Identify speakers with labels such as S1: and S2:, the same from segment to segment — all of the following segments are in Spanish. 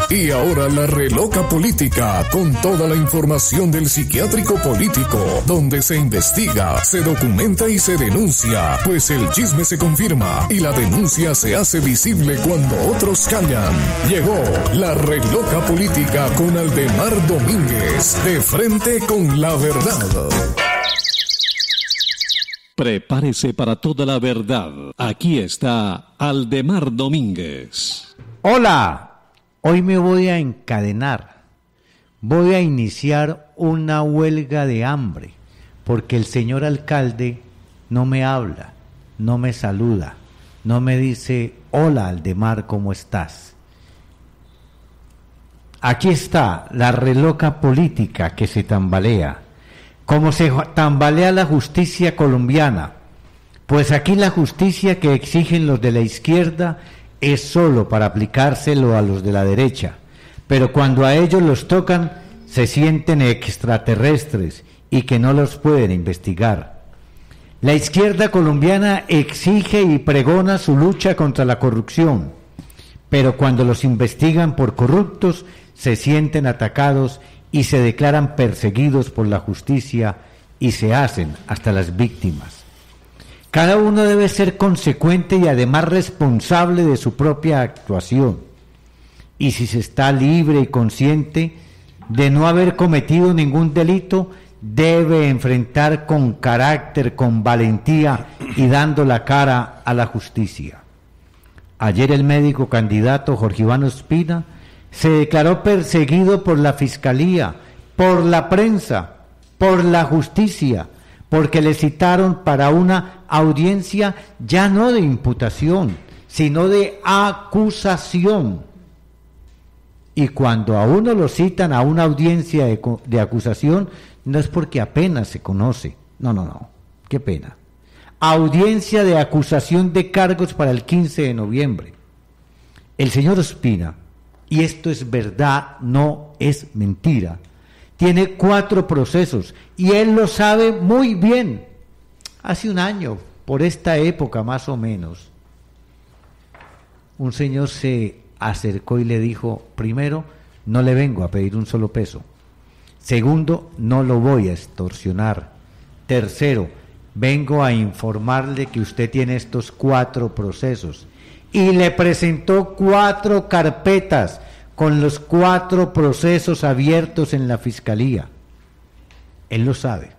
S1: Y ahora la Reloca Política, con toda la información del psiquiátrico político, donde se investiga, se documenta y se denuncia, pues el chisme se confirma y la denuncia se hace visible cuando otros callan. Llegó la Reloca Política con Aldemar Domínguez, de frente con la verdad.
S2: Prepárese para toda la verdad. Aquí está Aldemar Domínguez.
S3: Hola. Hoy me voy a encadenar, voy a iniciar una huelga de hambre, porque el señor alcalde no me habla, no me saluda, no me dice, hola Aldemar, ¿cómo estás? Aquí está la Reloca Política que se tambalea, como se tambalea la justicia colombiana, pues aquí la justicia que exigen los de la izquierda es solo para aplicárselo a los de la derecha, pero cuando a ellos los tocan se sienten extraterrestres y que no los pueden investigar. La izquierda colombiana exige y pregona su lucha contra la corrupción, pero cuando los investigan por corruptos se sienten atacados y se declaran perseguidos por la justicia y se hacen hasta las víctimas. Cada uno debe ser consecuente y además responsable de su propia actuación. Y si se está libre y consciente de no haber cometido ningún delito, debe enfrentar con carácter, con valentía y dando la cara a la justicia. Ayer el médico candidato Jorge Iván Ospina se declaró perseguido por la Fiscalía, por la prensa, por la justicia, porque le citaron para una audiencia ya no de imputación, sino de acusación. Y cuando a uno lo citan a una audiencia de acusación, no es porque apenas se conoce, no, qué pena. Audiencia de acusación de cargos para el 15 de noviembre. El señor Ospina, y esto es verdad, no es mentira, tiene 4 procesos y él lo sabe muy bien. Hace un año, por esta época más o menos, un señor se acercó y le dijo, primero, no le vengo a pedir un solo peso. Segundo, no lo voy a extorsionar. Tercero, vengo a informarle que usted tiene estos 4 procesos. Y le presentó 4 carpetas con los 4 procesos abiertos en la Fiscalía. Él lo sabe.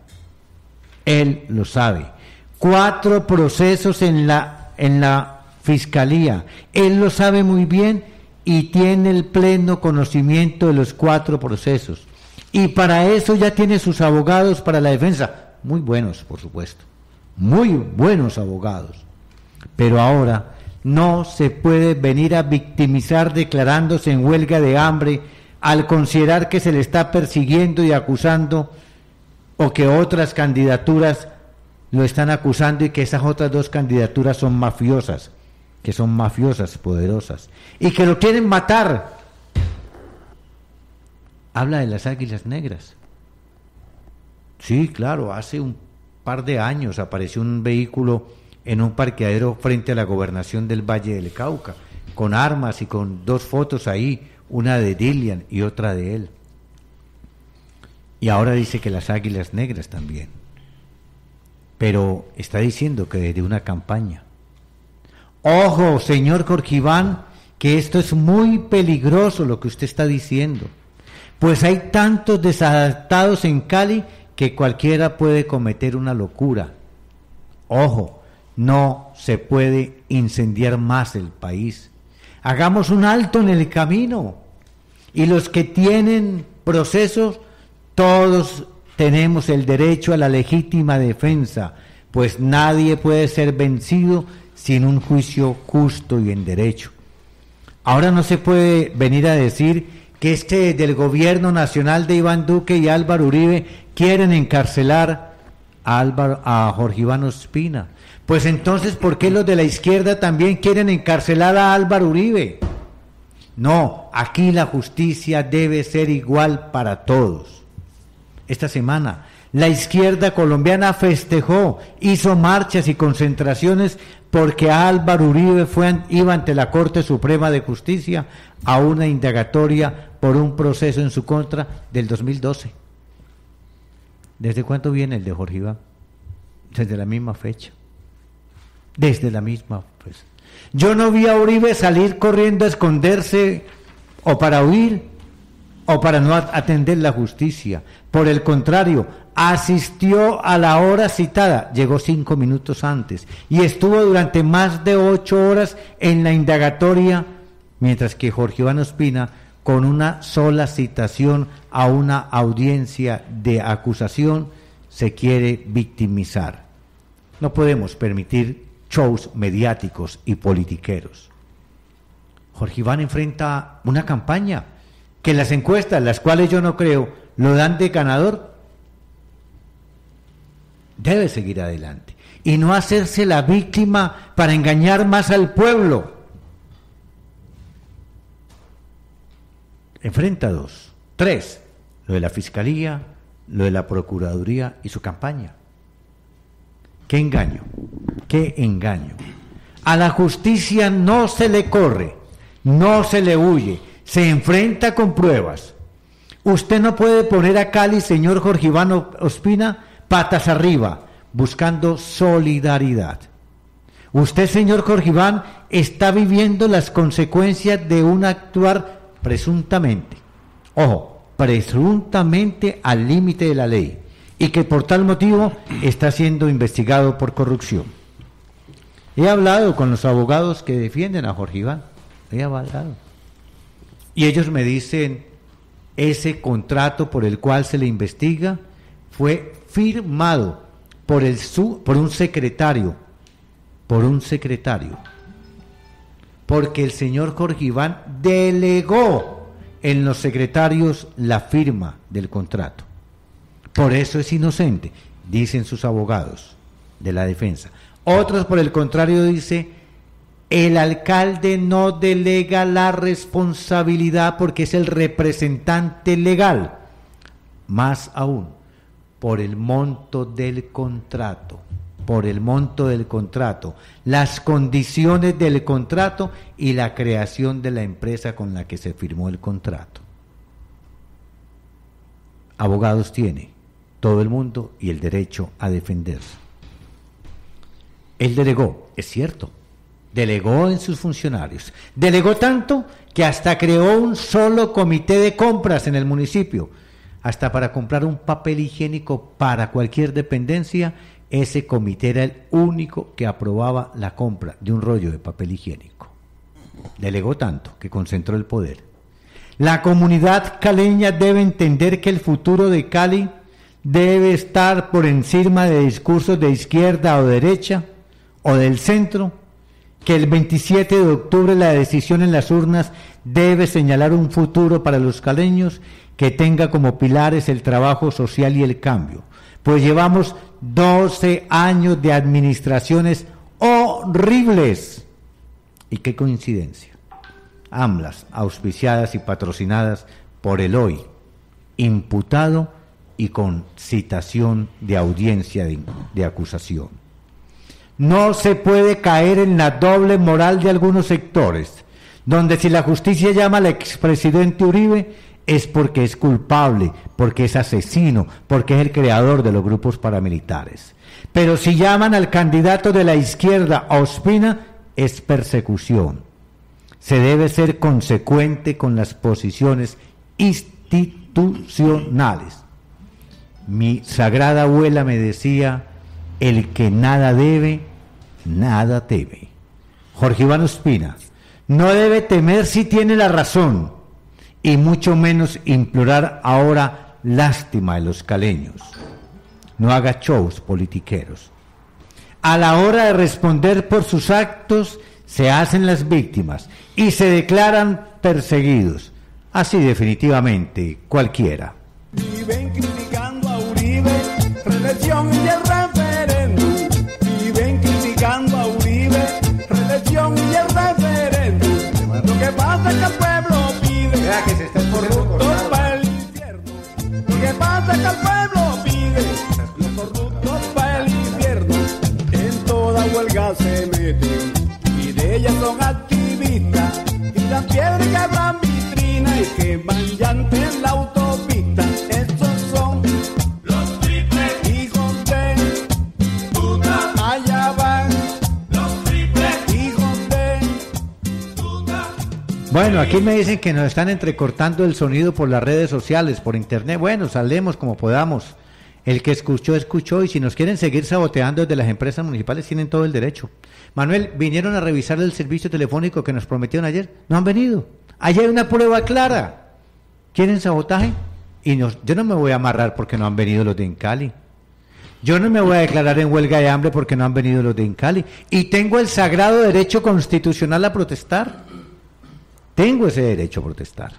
S3: 4 procesos en la Fiscalía. Él lo sabe muy bien y tiene el pleno conocimiento de los 4 procesos. Y para eso ya tiene sus abogados para la defensa. Muy buenos, por supuesto. Muy buenos abogados. Pero ahora no se puede venir a victimizar declarándose en huelga de hambre al considerar que se le está persiguiendo y acusando, o que otras candidaturas lo están acusando y que esas otras 2 candidaturas son mafiosas, poderosas, y que lo quieren matar. Habla de las Águilas Negras. Sí, claro, hace un par de años apareció un vehículo en un parqueadero frente a la gobernación del Valle del Cauca, con armas y con 2 fotos ahí, una de Dilian y otra de él. Y ahora dice que las Águilas Negras también. Pero está diciendo que desde una campaña. Ojo, señor Jorge Iván, que esto es muy peligroso lo que usted está diciendo. Pues hay tantos desadaptados en Cali que cualquiera puede cometer una locura. Ojo, no se puede incendiar más el país. Hagamos un alto en el camino. Y los que tienen procesos, todos tenemos el derecho a la legítima defensa, pues nadie puede ser vencido sin un juicio justo y en derecho. Ahora no se puede venir a decir que del gobierno nacional de Iván Duque y Álvaro Uribe quieren encarcelar a Jorge Iván Ospina. Pues entonces, ¿por qué los de la izquierda también quieren encarcelar a Álvaro Uribe? No, aquí la justicia debe ser igual para todos. Esta semana, La izquierda colombiana festejó, hizo marchas y concentraciones porque Álvaro Uribe iba ante la Corte Suprema de Justicia a una indagatoria por un proceso en su contra del 2012. ¿Desde cuánto viene el de Jorge Iván? Desde la misma fecha. Desde la misma fecha. Yo no vi a Uribe salir corriendo a esconderse o para huir o para no atender la justicia. Por el contrario, asistió a la hora citada, llegó 5 minutos antes y estuvo durante más de 8 horas en la indagatoria, mientras que Jorge Iván Ospina, con una sola citación a una audiencia de acusación, se quiere victimizar. No podemos permitir shows mediáticos y politiqueros. Jorge Iván enfrenta una campaña que las encuestas, las cuales yo no creo, lo dan de ganador. Debe seguir adelante y no hacerse la víctima para engañar más al pueblo. Enfrenta 2, 3, lo de la Fiscalía, lo de la Procuraduría y su campaña. ¡Qué engaño! ¡Qué engaño! A la justicia no se le corre, no se le huye, se enfrenta con pruebas. Usted no puede poner a Cali, señor Jorge Iván Ospina, patas arriba, buscando solidaridad. Usted, señor Jorge Iván, está viviendo las consecuencias de un actuar presuntamente, ojo, presuntamente al límite de la ley, y que por tal motivo está siendo investigado por corrupción. He hablado con los abogados que defienden a Jorge Iván, he hablado, y ellos me dicen, ese contrato por el cual se le investiga fue firmado por un secretario, porque el señor Jorge Iván delegó en los secretarios la firma del contrato. Por eso es inocente, dicen sus abogados de la defensa. Otros, por el contrario, dicen, el alcalde no delega la responsabilidad porque es el representante legal. Más aún, por el monto del contrato, las condiciones del contrato y la creación de la empresa con la que se firmó el contrato. Abogados tiene todo el mundo y el derecho a defenderse. Él delegó, es cierto, delegó en sus funcionarios, delegó tanto que hasta creó un solo comité de compras en el municipio, hasta para comprar un papel higiénico para cualquier dependencia. Ese comité era el único que aprobaba la compra de un rollo de papel higiénico. Delegó tanto que concentró el poder. La comunidad caleña debe entender que el futuro de Cali debe estar por encima de discursos de izquierda o derecha o del centro, que el 27 de octubre la decisión en las urnas debe señalar un futuro para los caleños que tenga como pilares el trabajo social y el cambio, pues llevamos 12 años de administraciones horribles. Y qué coincidencia, ambas auspiciadas y patrocinadas por el hoy imputado y con citación de audiencia de acusación. No se puede caer en la doble moral de algunos sectores, donde si la justicia llama al expresidente Uribe es porque es culpable, porque es asesino, porque es el creador de los grupos paramilitares. Pero si llaman al candidato de la izquierda, Ospina, es persecución. Se debe ser consecuente con las posiciones institucionales. Mi sagrada abuela me decía, el que nada debe, nada teme. Jorge Iván Ospina no debe temer si tiene la razón, y mucho menos implorar ahora lástima de los caleños. No haga shows politiqueros. A la hora de responder por sus actos, se hacen las víctimas y se declaran perseguidos. Así definitivamente cualquiera.
S4: Viven criticando a Uribe, reelección y el referéndum. Viven criticando a Uribe, reelección y el referéndum. Lo que pasa es que el pueblo pide,
S3: Vea que se está corrupto
S4: para el infierno. Lo que pasa es que el pueblo pide ellas se meten y de ellas son activistas. Tiran piedra y quebran vitrina y queman llantas en la autopista. Esos son los triples hijos de puta. Allá van los triples hijos de puta.
S3: Bueno, aquí me dicen que nos están entrecortando el sonido por las redes sociales, por internet. Bueno, saldremos como podamos. El que escuchó, escuchó, y si nos quieren seguir saboteando desde las empresas municipales, tienen todo el derecho. Manuel, vinieron a revisar el servicio telefónico que nos prometieron ayer. No han venido. Allí hay una prueba clara. ¿Quieren sabotaje? Yo no me voy a amarrar porque no han venido los de Incali. Yo no me voy a declarar en huelga de hambre porque no han venido los de Incali. Y tengo el sagrado derecho constitucional a protestar. Tengo ese derecho a protestar.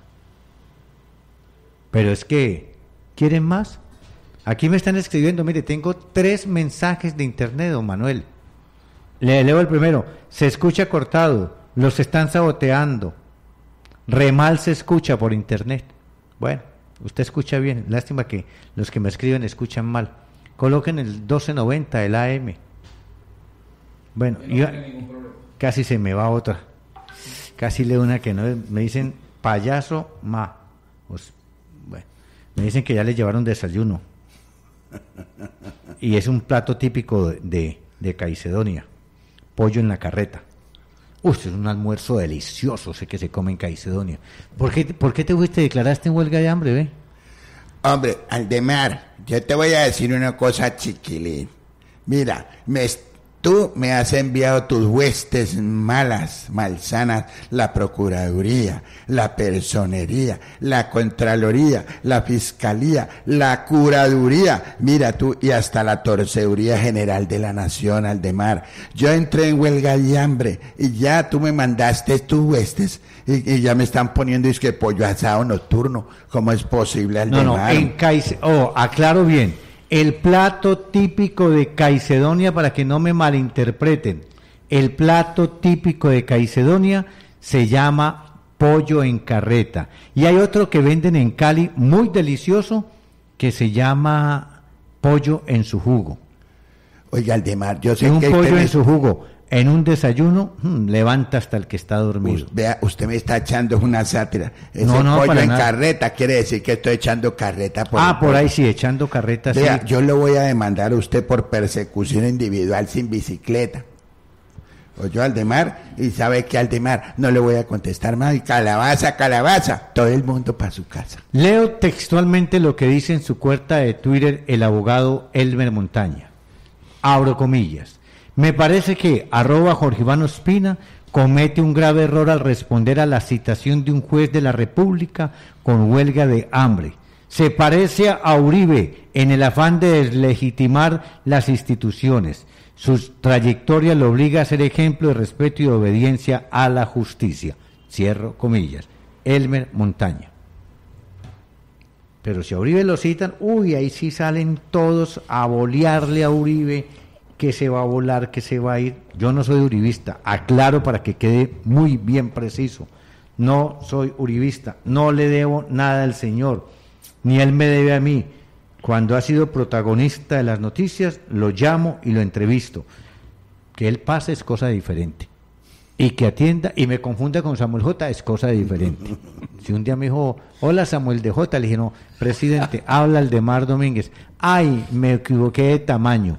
S3: Pero es que, ¿quieren más? Aquí me están escribiendo, mire, tengo 3 mensajes de internet, don Manuel. Le leo el primero. Se escucha cortado, los están saboteando. Re mal se escucha por internet. Bueno, usted escucha bien. Lástima que los que me escriben escuchan mal. Coloquen el 1290 del AM. Bueno, casi se me va otra. Casi leo una que no, me dicen payaso ma. Pues, bueno, me dicen que ya les llevaron desayuno. Y es un plato típico de Caicedonia. Pollo en la carreta. Es un almuerzo delicioso, sé que se come en Caicedonia. ¿Por qué te fuiste, declaraste en huelga de hambre, ve?
S5: Hombre, Aldemar, yo te voy a decir una cosa, chiquilín. Mira, tú me has enviado tus huestes malas, malsanas, la Procuraduría, la Personería, la Contraloría, la Fiscalía, la Curaduría, mira tú, y hasta la Torceduría General de la Nación, Aldemar. Yo entré en huelga de hambre y ya tú me mandaste tus huestes y ya me están poniendo es que pollo asado nocturno. ¿Cómo es posible, Aldemar?
S3: Aclaro bien. El plato típico de Caicedonia, para que no me malinterpreten, el plato típico de Caicedonia se llama pollo en carreta. Y hay otro que venden en Cali muy delicioso que se llama pollo en su jugo.
S5: Oiga, Aldemar, yo sé
S3: un
S5: que
S3: pollo en su jugo. En un desayuno, levanta hasta el que está dormido.
S5: Vea, usted me está echando una sátira. Ese
S3: no,
S5: pollo en
S3: nada.
S5: Carreta quiere decir que estoy echando carreta.
S3: Por ahí sí, echando carreta.
S5: Vea,
S3: sí.
S5: yo lo voy a demandar a usted por persecución individual sin bicicleta. Oyó, Aldemar, y sabe que Aldemar no le voy a contestar más. Y calabaza, todo el mundo para su casa.
S3: Leo textualmente lo que dice en su cuenta de Twitter el abogado Elmer Montaña. Abro comillas. Me parece que @Jorge Iván Ospina comete un grave error al responder a la citación de un juez de la República con huelga de hambre. Se parece a Uribe en el afán de deslegitimar las instituciones. Su trayectoria lo obliga a ser ejemplo de respeto y obediencia a la justicia. Cierro comillas. Elmer Montaña. Pero si a Uribe lo citan, ahí sí salen todos a bolearle a Uribe, que se va a volar, que se va a ir. Yo no soy uribista, aclaro para que quede muy bien preciso. No soy uribista, no le debo nada al señor, ni él me debe a mí. Cuando ha sido protagonista de las noticias, lo llamo y lo entrevisto. Que él pase es cosa diferente. Y que atienda y me confunda con Samuel J. es cosa diferente. Si un día me dijo, hola Samuel de J, le dije, no, presidente, habla Aldemar Domínguez. Ay, me equivoqué de tamaño.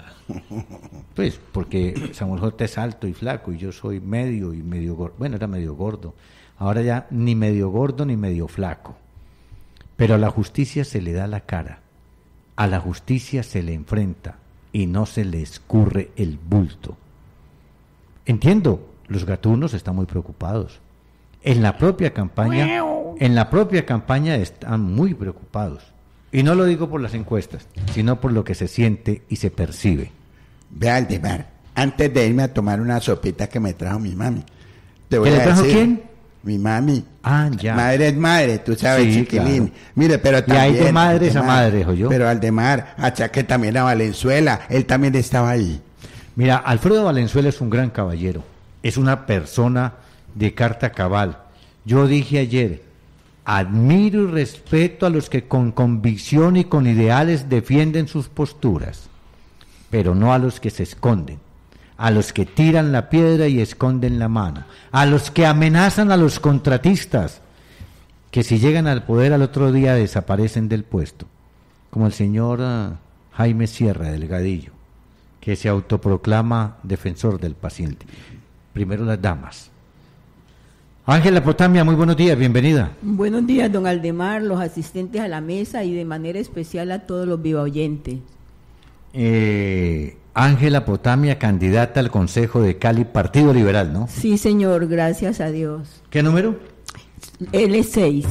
S3: Pues porque Samuel J es alto y flaco y yo soy medio y medio gordo. Bueno, era medio gordo. Ahora ya ni medio gordo ni medio flaco. Pero a la justicia se le da la cara. A la justicia se le enfrenta y no se le escurre el bulto. Entiendo, los gatunos están muy preocupados. En la propia campaña están muy preocupados. Y no lo digo por las encuestas, sino por lo que se siente y se percibe.
S5: Vea, Aldemar, antes de irme a tomar una sopita que me trajo mi mami.
S3: ¿Qué le trajo quién?
S5: Mi mami.
S3: Ya.
S5: Madre es madre, tú sabes, sí, chiquilín. Claro. Mire, pero también...
S3: Y hay de madres a madres, ¿oyó?
S5: Pero Aldemar, achaque también a Valenzuela, él también estaba ahí.
S3: Mira, Alfredo Valenzuela es un gran caballero, es una persona de carta cabal. Yo dije ayer, admiro y respeto a los que con convicción y con ideales defienden sus posturas, pero no a los que se esconden, a los que tiran la piedra y esconden la mano, a los que amenazan a los contratistas, que si llegan al poder al otro día desaparecen del puesto, como el señor Jaime Sierra Delgadillo, que se autoproclama defensor del paciente. Primero las damas. Ángela Potamia, muy buenos días, bienvenida.
S6: Buenos días, don Aldemar, los asistentes a la mesa y de manera especial a todos los viva oyentes.
S3: Ángela Potamia, candidata al Consejo de Cali, Partido Liberal, ¿no?
S6: Sí, señor, gracias a Dios.
S3: ¿Qué número?
S6: L6.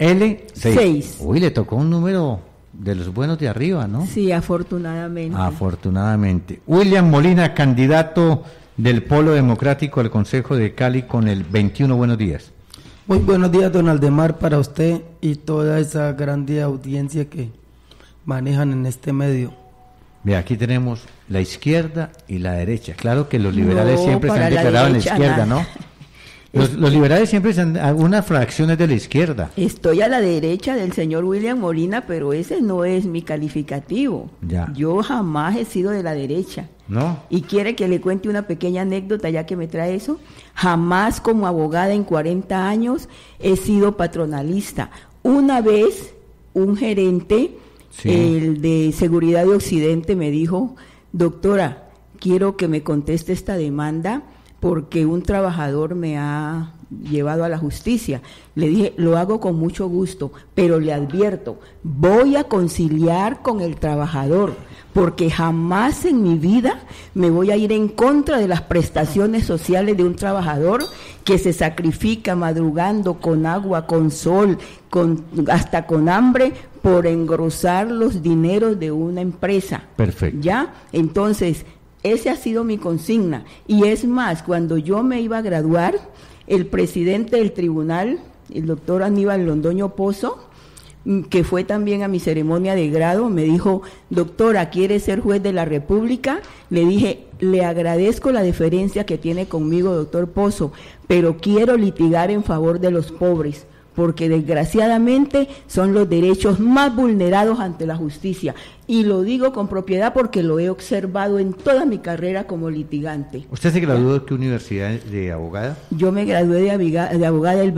S3: L6. Uy, le tocó un número de los buenos de arriba, ¿no?
S6: Sí, afortunadamente.
S3: Afortunadamente. William Molina, candidato del Polo Democrático al Consejo de Cali con el 21. Buenos días.
S7: Muy buenos días, don Aldemar, para usted y toda esa grande audiencia que manejan en este medio.
S3: Ve, aquí tenemos la izquierda y la derecha. Claro que los liberales siempre se han
S6: para
S3: declarado en la
S6: derecha,
S3: izquierda,
S6: nada.
S3: ¿no? Los liberales siempre son algunas fracciones de la izquierda.
S6: Estoy a la derecha del señor William Molina, pero ese no es mi calificativo.
S3: Ya.
S6: Yo jamás he sido de la derecha.
S3: ¿No?
S6: ¿Y quiere que le cuente una pequeña anécdota ya que me trae eso? Jamás como abogada en 40 años he sido patronalista. Una vez un gerente,
S3: Sí.
S6: el de Seguridad de Occidente, me dijo: doctora, quiero que me conteste esta demanda porque un trabajador me ha llevado a la justicia. Le dije: lo hago con mucho gusto, pero le advierto, voy a conciliar con el trabajador, porque jamás en mi vida me voy a ir en contra de las prestaciones sociales de un trabajador que se sacrifica madrugando con agua, con sol, hasta con hambre, por engrosar los dineros de una empresa.
S3: Perfecto.
S6: ¿Ya? Entonces, esa ha sido mi consigna. Y es más, cuando yo me iba a graduar, el presidente del tribunal, el doctor Aníbal Londoño Pozo, que fue también a mi ceremonia de grado, me dijo: doctora, ¿quiere ser juez de la República? Le dije: le agradezco la deferencia que tiene conmigo, doctor Pozo, pero quiero litigar en favor de los pobres, porque desgraciadamente son los derechos más vulnerados ante la justicia. Y lo digo con propiedad porque lo he observado en toda mi carrera como litigante.
S3: ¿Usted se graduó de qué universidad de abogada?
S6: Yo me gradué de abogada el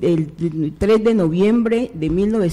S6: 3 de noviembre de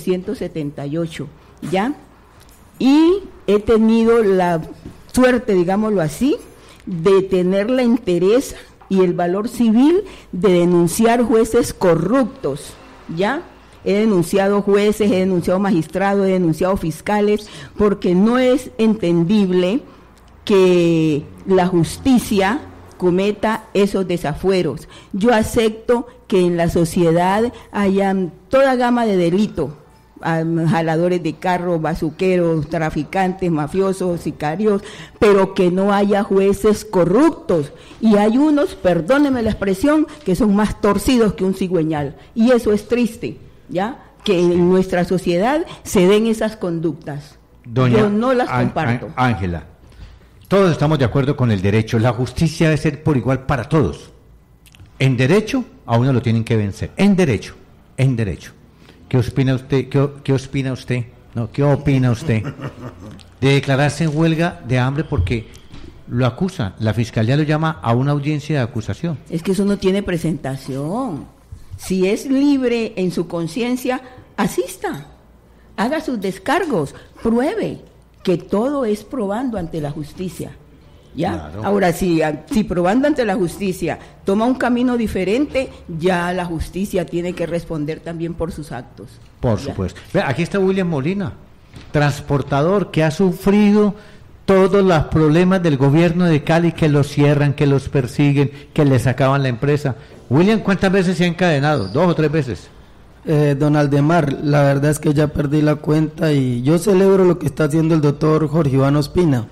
S6: 1978, ¿ya? Y he tenido la suerte, digámoslo así, de tener la entereza y el valor civil de denunciar jueces corruptos, ¿ya? He denunciado jueces, he denunciado magistrados, he denunciado fiscales, porque no es entendible que la justicia cometa esos desafueros. Yo acepto que en la sociedad hayan toda gama de delitos, jaladores de carro, bazuqueros, traficantes, mafiosos, sicarios, pero que no haya jueces corruptos. Y hay unos, perdóneme la expresión, que son más torcidos que un cigüeñal. Y eso es triste, ¿ya? Que en nuestra sociedad se den esas conductas. Yo no las comparto.
S3: Ángela, todos estamos de acuerdo con el derecho. La justicia debe ser por igual para todos. En derecho, a uno lo tienen que vencer. En derecho. ¿Qué opina usted? ¿Qué opina usted? No, ¿qué opina usted de declararse en huelga de hambre porque lo acusa? La fiscalía lo llama a una audiencia de acusación.
S6: Es que eso no tiene presentación. Si es libre en su conciencia, asista, haga sus descargos, pruebe que todo es probando ante la justicia. ¿Ya? Claro. Ahora, si probando ante la justicia toma un camino diferente, ya la justicia tiene que responder también por sus actos.
S3: Por supuesto. Vea, aquí está William Molina, transportador que ha sufrido todos los problemas del gobierno de Cali, que los cierran, que los persiguen, que les acaban la empresa. William, ¿cuántas veces se ha encadenado? 2 o 3 veces.
S7: Don Aldemar, la verdad es que ya perdí la cuenta y yo celebro lo que está haciendo el doctor Jorge Iván Ospina,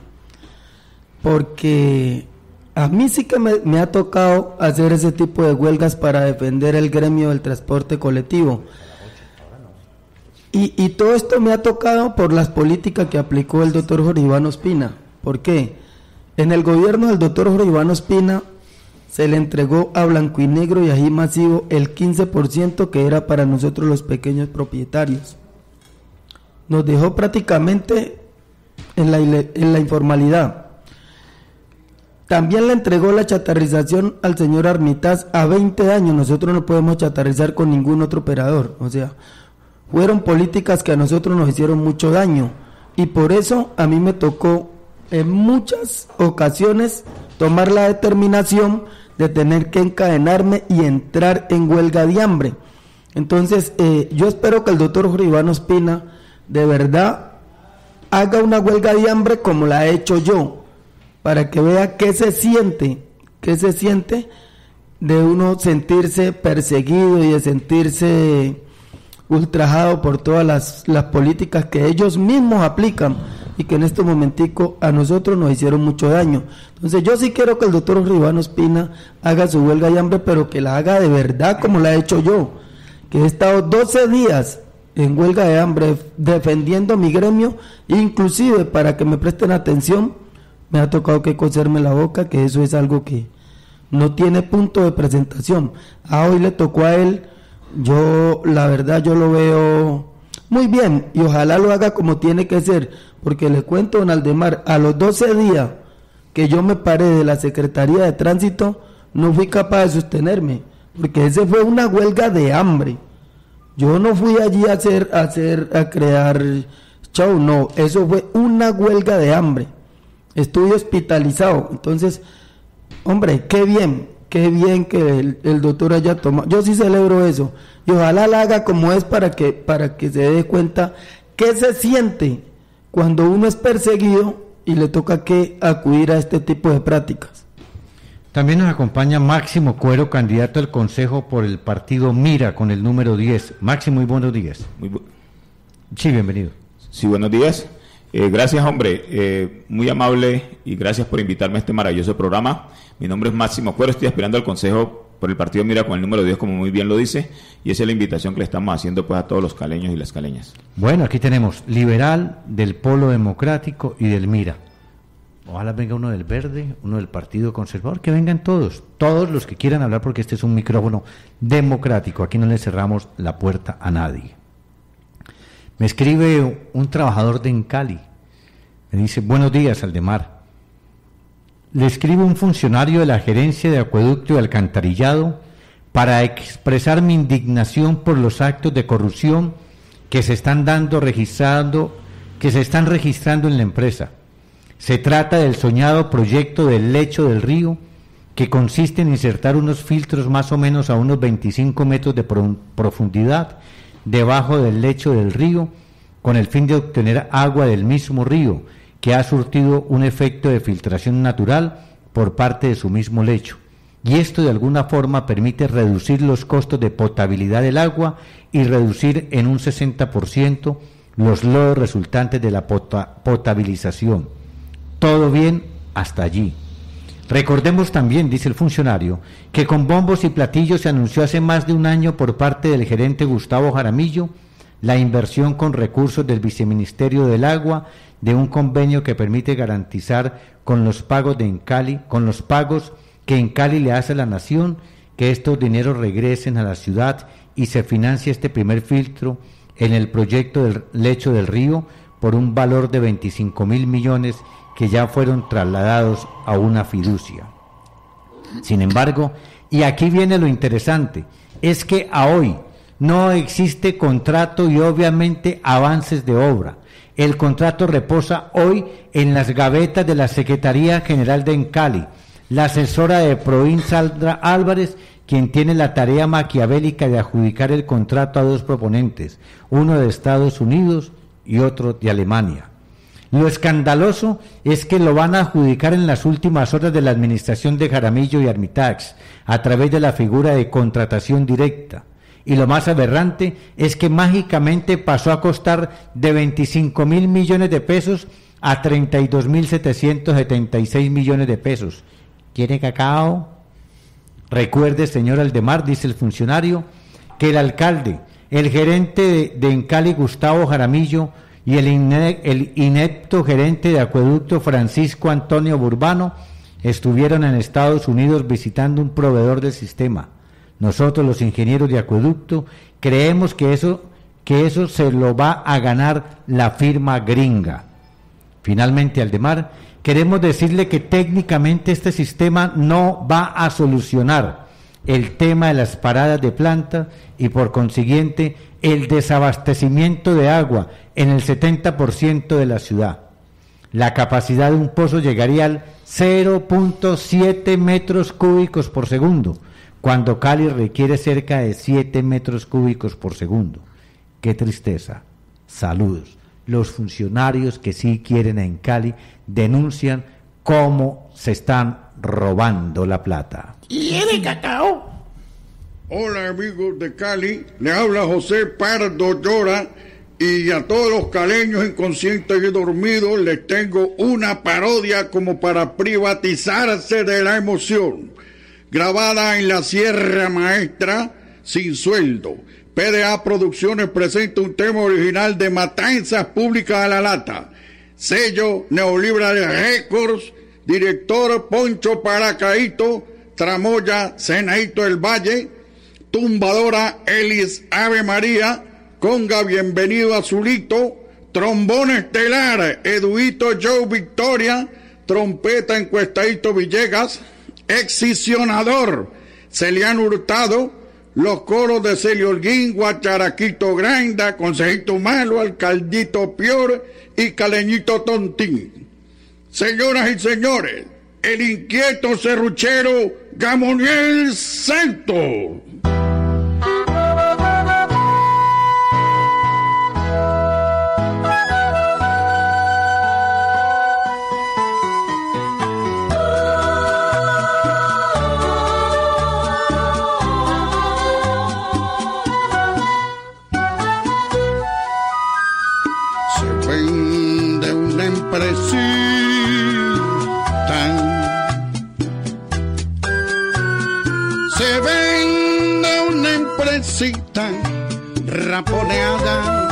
S7: porque a mí sí que me ha tocado hacer ese tipo de huelgas para defender el gremio del transporte colectivo. Y todo esto me ha tocado por las políticas que aplicó el doctor Jorge Iván Ospina. ¿Por qué? En el gobierno del doctor Jorge Iván Ospina se le entregó a Blanco y Negro y a Ají Masivo el 15% que era para nosotros los pequeños propietarios. Nos dejó prácticamente en la informalidad. también le entregó la chatarrización al señor Armitage a 20 años. Nosotros no podemos chatarrizar con ningún otro operador. O sea, fueron políticas que a nosotros nos hicieron mucho daño. Y por eso a mí me tocó en muchas ocasiones tomar la determinación de tener que encadenarme y entrar en huelga de hambre. Entonces, yo espero que el doctor Jorge Iván Ospina de verdad haga una huelga de hambre como la he hecho yo, para que vea qué se siente de uno sentirse perseguido y de sentirse ultrajado por todas las políticas que ellos mismos aplican y que en este momentico a nosotros nos hicieron mucho daño. Entonces yo sí quiero que el doctor Jorge Iván Ospina haga su huelga de hambre, pero que la haga de verdad como la he hecho yo, que he estado 12 días en huelga de hambre defendiendo mi gremio, inclusive para que me presten atención me ha tocado que coserme la boca, que eso es algo que no tiene punto de presentación. Hoy le tocó a él. Yo, la verdad, yo lo veo muy bien y ojalá lo haga como tiene que ser, porque le cuento, don Aldemar, a los 12 días que yo me paré de la Secretaría de Tránsito, no fui capaz de sostenerme, porque ese fue una huelga de hambre. Yo no fui allí a crear show, no, eso fue una huelga de hambre. Estuve hospitalizado. Entonces, hombre, qué bien que el doctor haya tomado. Yo sí celebro eso y ojalá la haga como es para que se dé cuenta qué se siente cuando uno es perseguido y le toca que acudir a este tipo de prácticas.
S3: También nos acompaña Máximo Cuero, candidato al Consejo por el partido Mira con el número 10. Máximo, muy buenos días. Sí, bienvenido.
S8: Sí, buenos días. Gracias, hombre, muy amable, y gracias por invitarme a este maravilloso programa. Mi nombre es Máximo Cuero, estoy aspirando al Consejo por el partido Mira con el número 10, como muy bien lo dice, y esa es la invitación que le estamos haciendo pues a todos los caleños y las caleñas.
S3: Bueno, aquí tenemos liberal, del Polo Democrático y del Mira. Ojalá venga uno del Verde, uno del Partido Conservador, que vengan todos los que quieran hablar, porque este es un micrófono democrático, aquí no le cerramos la puerta a nadie. Me escribe un trabajador de Encali, me dice: buenos días, Aldemar. Le escribe un funcionario de la Gerencia de Acueducto y Alcantarillado para expresar mi indignación por los actos de corrupción que se están registrando en la empresa. Se trata del soñado proyecto del lecho del río, que consiste en insertar unos filtros más o menos a unos 25 metros de profundidad debajo del lecho del río, con el fin de obtener agua del mismo río, que ha surtido un efecto de filtración natural por parte de su mismo lecho. Y esto de alguna forma permite reducir los costos de potabilidad del agua y reducir en un 60% los lodos resultantes de la potabilización. Todo bien hasta allí. Recordemos también, dice el funcionario, que con bombos y platillos se anunció hace más de un año por parte del gerente Gustavo Jaramillo la inversión con recursos del Viceministerio del Agua de un convenio que permite garantizar con los pagos que Encali le hace a la nación, que estos dineros regresen a la ciudad y se financie este primer filtro en el proyecto del lecho del río por un valor de 25.000 millones que ya fueron trasladados a una fiducia. Sin embargo, y aquí viene lo interesante, es que a hoy no existe contrato y obviamente avances de obra. El contrato reposa hoy en las gavetas de la Secretaría General de Encali. La asesora de Provin, Sandra Álvarez, quien tiene la tarea maquiavélica de adjudicar el contrato a dos proponentes, uno de Estados Unidos y otro de Alemania. Lo escandaloso es que lo van a adjudicar en las últimas horas de la administración de Jaramillo y Armitage, a través de la figura de contratación directa. Y lo más aberrante es que mágicamente pasó a costar de 25.000 millones de pesos a 32.776 millones de pesos. ¿Quiere cacao? Recuerde, señor Aldemar, dice el funcionario, que el alcalde, el gerente de Encali, Gustavo Jaramillo, y el inepto gerente de acueducto, Francisco Antonio Burbano, estuvieron en Estados Unidos visitando un proveedor del sistema. Nosotros, los ingenieros de acueducto, creemos que eso se lo va a ganar la firma gringa. Finalmente, Aldemar, queremos decirle que técnicamente este sistema no va a solucionar el tema de las paradas de planta y por consiguiente el desabastecimiento de agua en el 70% de la ciudad. La capacidad de un pozo llegaría al 0.7 metros cúbicos por segundo, cuando Cali requiere cerca de 7 metros cúbicos por segundo. ¡Qué tristeza! Saludos. Los funcionarios que sí quieren en Cali denuncian cómo se están robando la plata.
S5: ¿Y el cacao?
S9: Hola amigos de Cali, le habla José Pardo Llora y a todos los caleños inconscientes y dormidos les tengo una parodia como para privatizarse de la emoción. Grabada en la Sierra Maestra, sin sueldo. PDA Producciones presenta un tema original de Matanzas Públicas a la Lata. Sello Neolibra de Records, director Poncho Paracaíto, tramoya Zenaito del Valle, tumbadora Elis Ave María, conga Bienvenido Azulito, trombón estelar Eduito Joe Victoria, trompeta Encuestadito Villegas, excisionador Celiano Hurtado, los coros de Celio Holguín, Guacharaquito Granda, Consejito Malo, Alcaldito Pior y Caleñito Tontín. Señoras y señores, el inquieto serruchero Gamoniel Santos. Se vende una empresita raponeada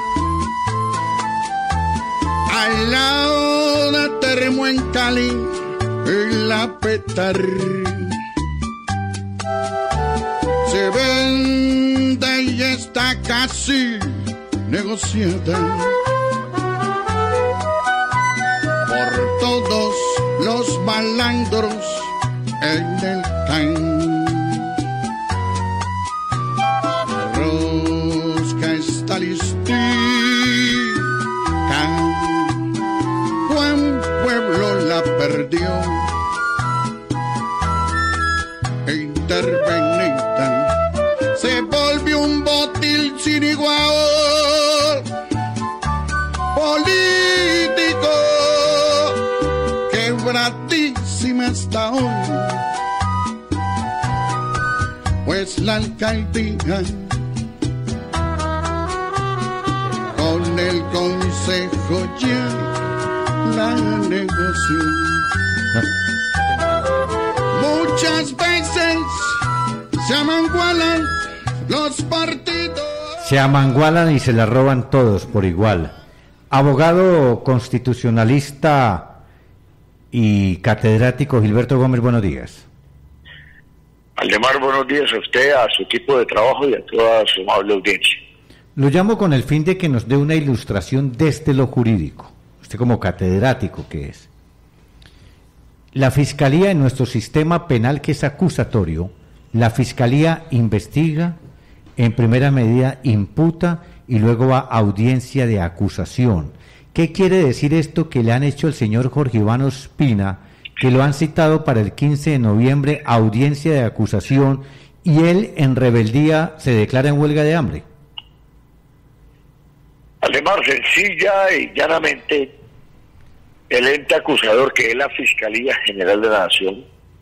S9: al lado de Termo en Cali, en la Petar. Se vende y está casi negociada por todos los malandros en el CAN. Rosca está listica, buen pueblo la perdió, e intervenida se volvió un botil sin igual, político quebradísima hasta hoy, pues la alcaldía con el consejo ya la negoció. Muchas veces se amangualan los partidos.
S3: Se amangualan y se la roban todos por igual. Abogado constitucionalista y catedrático Gilberto Gómez, buenos días.
S10: Aldemar, buenos días a usted, a su equipo de trabajo y a toda su amable audiencia.
S3: Lo llamo con el fin de que nos dé una ilustración desde lo jurídico, usted como catedrático que es. La Fiscalía en nuestro sistema penal, que es acusatorio, la Fiscalía investiga, en primera medida imputa y luego va a audiencia de acusación. ¿Qué quiere decir esto que le han hecho el señor Jorge Iván Ospina, que lo han citado para el 15 de noviembre, audiencia de acusación, y él en rebeldía se declara en huelga de hambre?
S10: Aldemar, sencilla y llanamente, el ente acusador, que es la Fiscalía General de la Nación,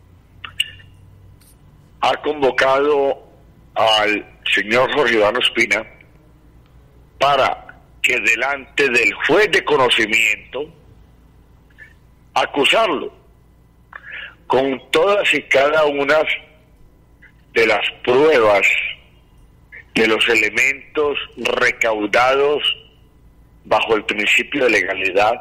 S10: ha convocado al señor Jorge Iván Ospina para que delante del juez de conocimiento acusarlo con todas y cada una de las pruebas, de los elementos recaudados bajo el principio de legalidad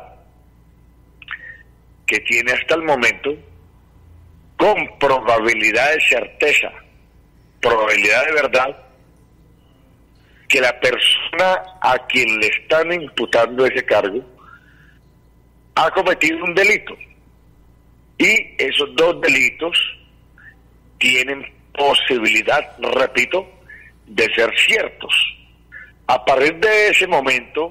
S10: que tiene hasta el momento, con probabilidad de certeza, probabilidad de verdad, que la persona a quien le están imputando ese cargo ha cometido un delito. Y esos dos delitos tienen posibilidad, repito, de ser ciertos. A partir de ese momento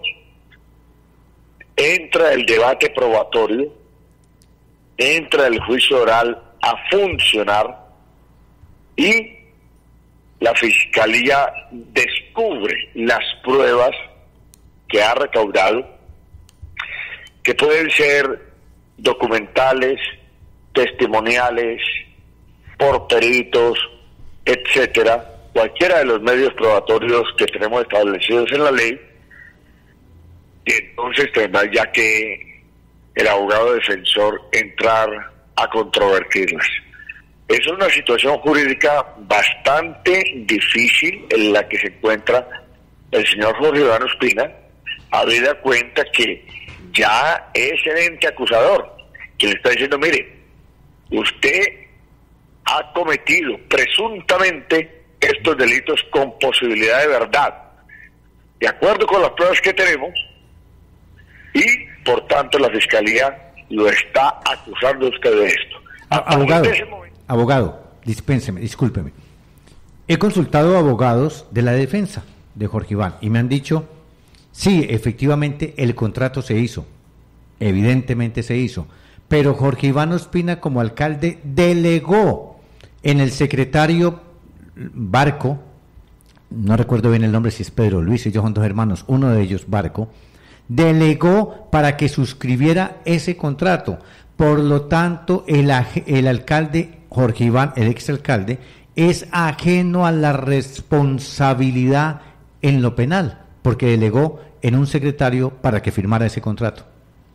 S10: entra el debate probatorio, entra el juicio oral a funcionar y la Fiscalía descubre las pruebas que ha recaudado, que pueden ser documentales, testimoniales, por peritos, etcétera, cualquiera de los medios probatorios que tenemos establecidos en la ley, y entonces tendrá ya que el abogado defensor entrar a controvertirlas. Es una situación jurídica bastante difícil en la que se encuentra el señor Jorge Iván Ospina, habida cuenta que ya es el ente acusador, que le está diciendo, mire, usted ha cometido presuntamente estos delitos con posibilidad de verdad, de acuerdo con las pruebas que tenemos, y por tanto la Fiscalía lo está acusando a usted de esto.
S3: Abogado, discúlpeme. He consultado a abogados de la defensa de Jorge Iván y me han dicho, sí, efectivamente el contrato se hizo, evidentemente se hizo, pero Jorge Iván Ospina como alcalde delegó en el secretario Barco, no recuerdo bien el nombre, si es Pedro Luis, ellos son dos hermanos, uno de ellos, Barco, delegó para que suscribiera ese contrato. Por lo tanto, el alcalde Jorge Iván, el exalcalde, es ajeno a la responsabilidad en lo penal, porque delegó en un secretario para que firmara ese contrato.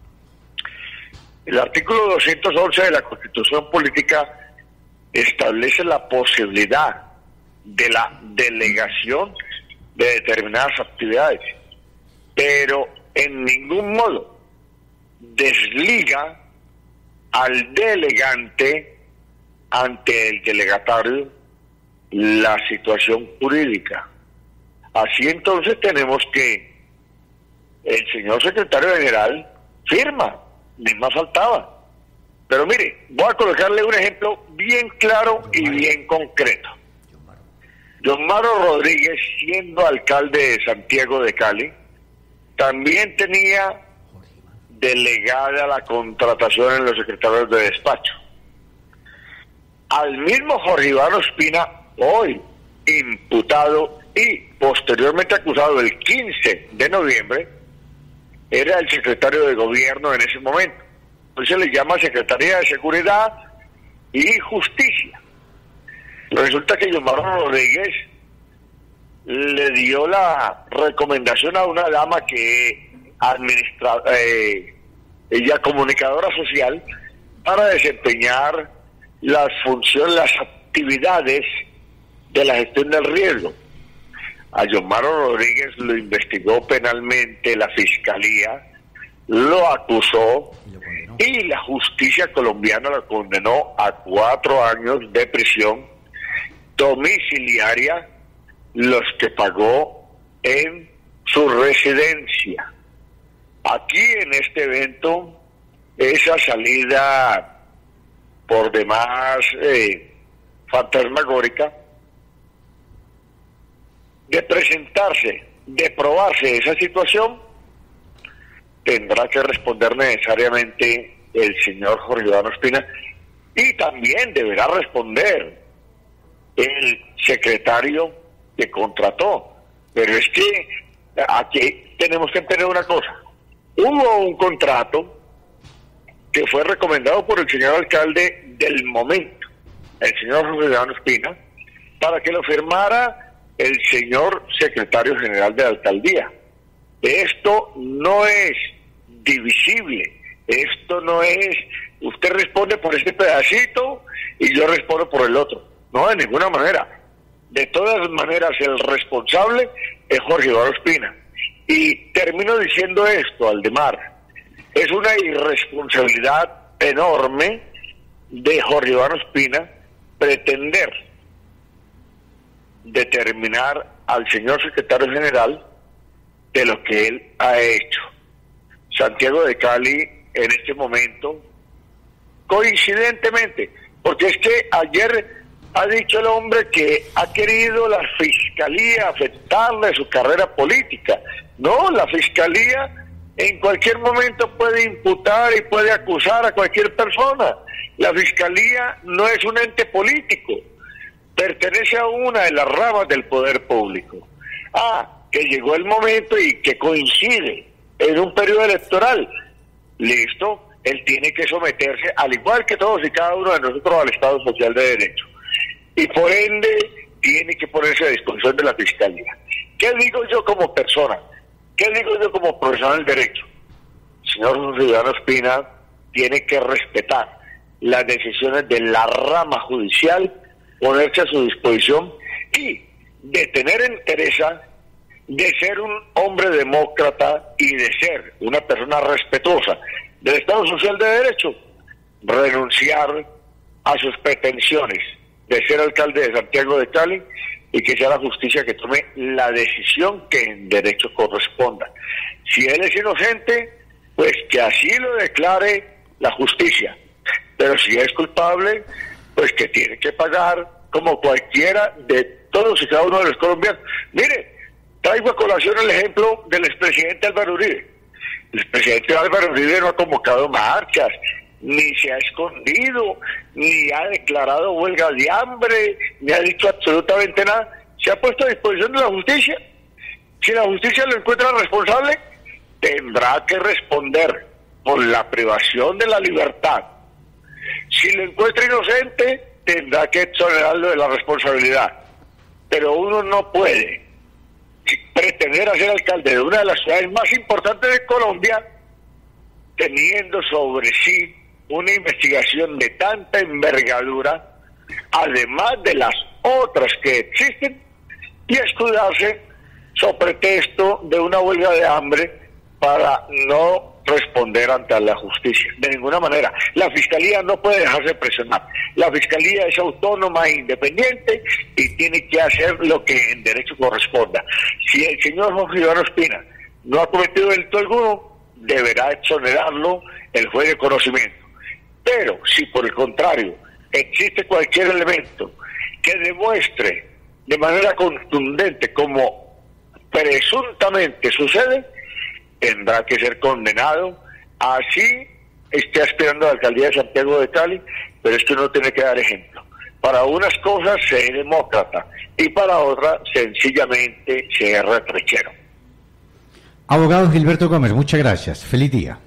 S10: El artículo 211 de la Constitución Política establece la posibilidad de la delegación de determinadas actividades, pero en ningún modo desliga al delegante ante el delegatario la situación jurídica. Así entonces tenemos que el señor secretario general firma, ni más faltaba. Pero mire, voy a colocarle un ejemplo bien claro y bien concreto. Don Maro Rodríguez, siendo alcalde de Santiago de Cali, también tenía delegada la contratación en los secretarios de despacho. Al mismo Jorge Iván Ospina, hoy imputado y posteriormente acusado el 15 de noviembre, era el secretario de gobierno en ese momento. Hoy se le llama Secretaría de Seguridad y Justicia. Resulta que Yomaro Rodríguez le dio la recomendación a una dama que ella comunicadora social, para desempeñar las funciones, las actividades de la gestión del riesgo. A Yomaro Rodríguez lo investigó penalmente la Fiscalía, lo acusó y la justicia colombiana lo condenó a 4 años de prisión domiciliaria, los que pagó en su residencia. Aquí en este evento, esa salida por demás fantasmagórica, de presentarse, de probarse esa situación, tendrá que responder necesariamente el señor Jorge Iván Ospina, y también deberá responder el secretario que contrató. Pero es que aquí tenemos que entender una cosa. Hubo un contrato que fue recomendado por el señor alcalde del momento, el señor Jorge Iván Ospina, para que lo firmara el señor secretario general de la alcaldía. Esto no es divisible, esto no es, usted responde por este pedacito y yo respondo por el otro. No, de ninguna manera. De todas maneras, el responsable es Jorge Iván Ospina. Y termino diciendo esto, Aldemar, es una irresponsabilidad enorme de Jorge Iván Ospina pretender determinar al señor secretario general de lo que él ha hecho. Santiago de Cali en este momento, coincidentemente, porque es que ayer ha dicho el hombre que ha querido la Fiscalía afectarle su carrera política. No, la Fiscalía en cualquier momento puede imputar y puede acusar a cualquier persona. La Fiscalía no es un ente político, pertenece a una de las ramas del poder público. Que llegó el momento y que coincide en un periodo electoral. Listo, él tiene que someterse, al igual que todos y cada uno de nosotros, al Estado Social de Derecho. Y por ende, tiene que ponerse a disposición de la Fiscalía. ¿Qué digo yo como persona? ¿Qué digo yo como profesional del derecho? Señor Ciudadano Espina tiene que respetar las decisiones de la rama judicial, ponerse a su disposición y de tener entereza de ser un hombre demócrata y de ser una persona respetuosa del Estado Social de Derecho, renunciar a sus pretensiones de ser alcalde de Santiago de Cali y que sea la justicia que tome la decisión que en derecho corresponda. Si él es inocente, pues que así lo declare la justicia, pero si es culpable, pues que tiene que pagar como cualquiera de todos y cada uno de los colombianos. Mire, traigo a colación el ejemplo del expresidente Álvaro Uribe. El expresidente Álvaro Uribe no ha convocado marchas, ni se ha escondido, ni ha declarado huelga de hambre, ni ha dicho absolutamente nada. Se ha puesto a disposición de la justicia. Si la justicia lo encuentra responsable, tendrá que responder por la privación de la libertad. Si lo encuentra inocente, tendrá que exonerarlo de la responsabilidad. Pero uno no puede pretender ser alcalde de una de las ciudades más importantes de Colombia teniendo sobre sí una investigación de tanta envergadura, además de las otras que existen, y escudarse sobre pretexto de una huelga de hambre para no responder ante la justicia. De ninguna manera. La Fiscalía no puede dejarse presionar. La Fiscalía es autónoma e independiente y tiene que hacer lo que en derecho corresponda. Si el señor Jorge Iván Ospina no ha cometido delito alguno, deberá exonerarlo el juez de conocimiento. Pero si por el contrario existe cualquier elemento que demuestre de manera contundente como presuntamente sucede, tendrá que ser condenado, así esté aspirando a la alcaldía de Santiago de Cali, pero es que uno tiene que dar ejemplo. Para unas cosas ser demócrata y para otras sencillamente ser retrechero.
S3: Abogado Gilberto Gómez, muchas gracias. Feliz día.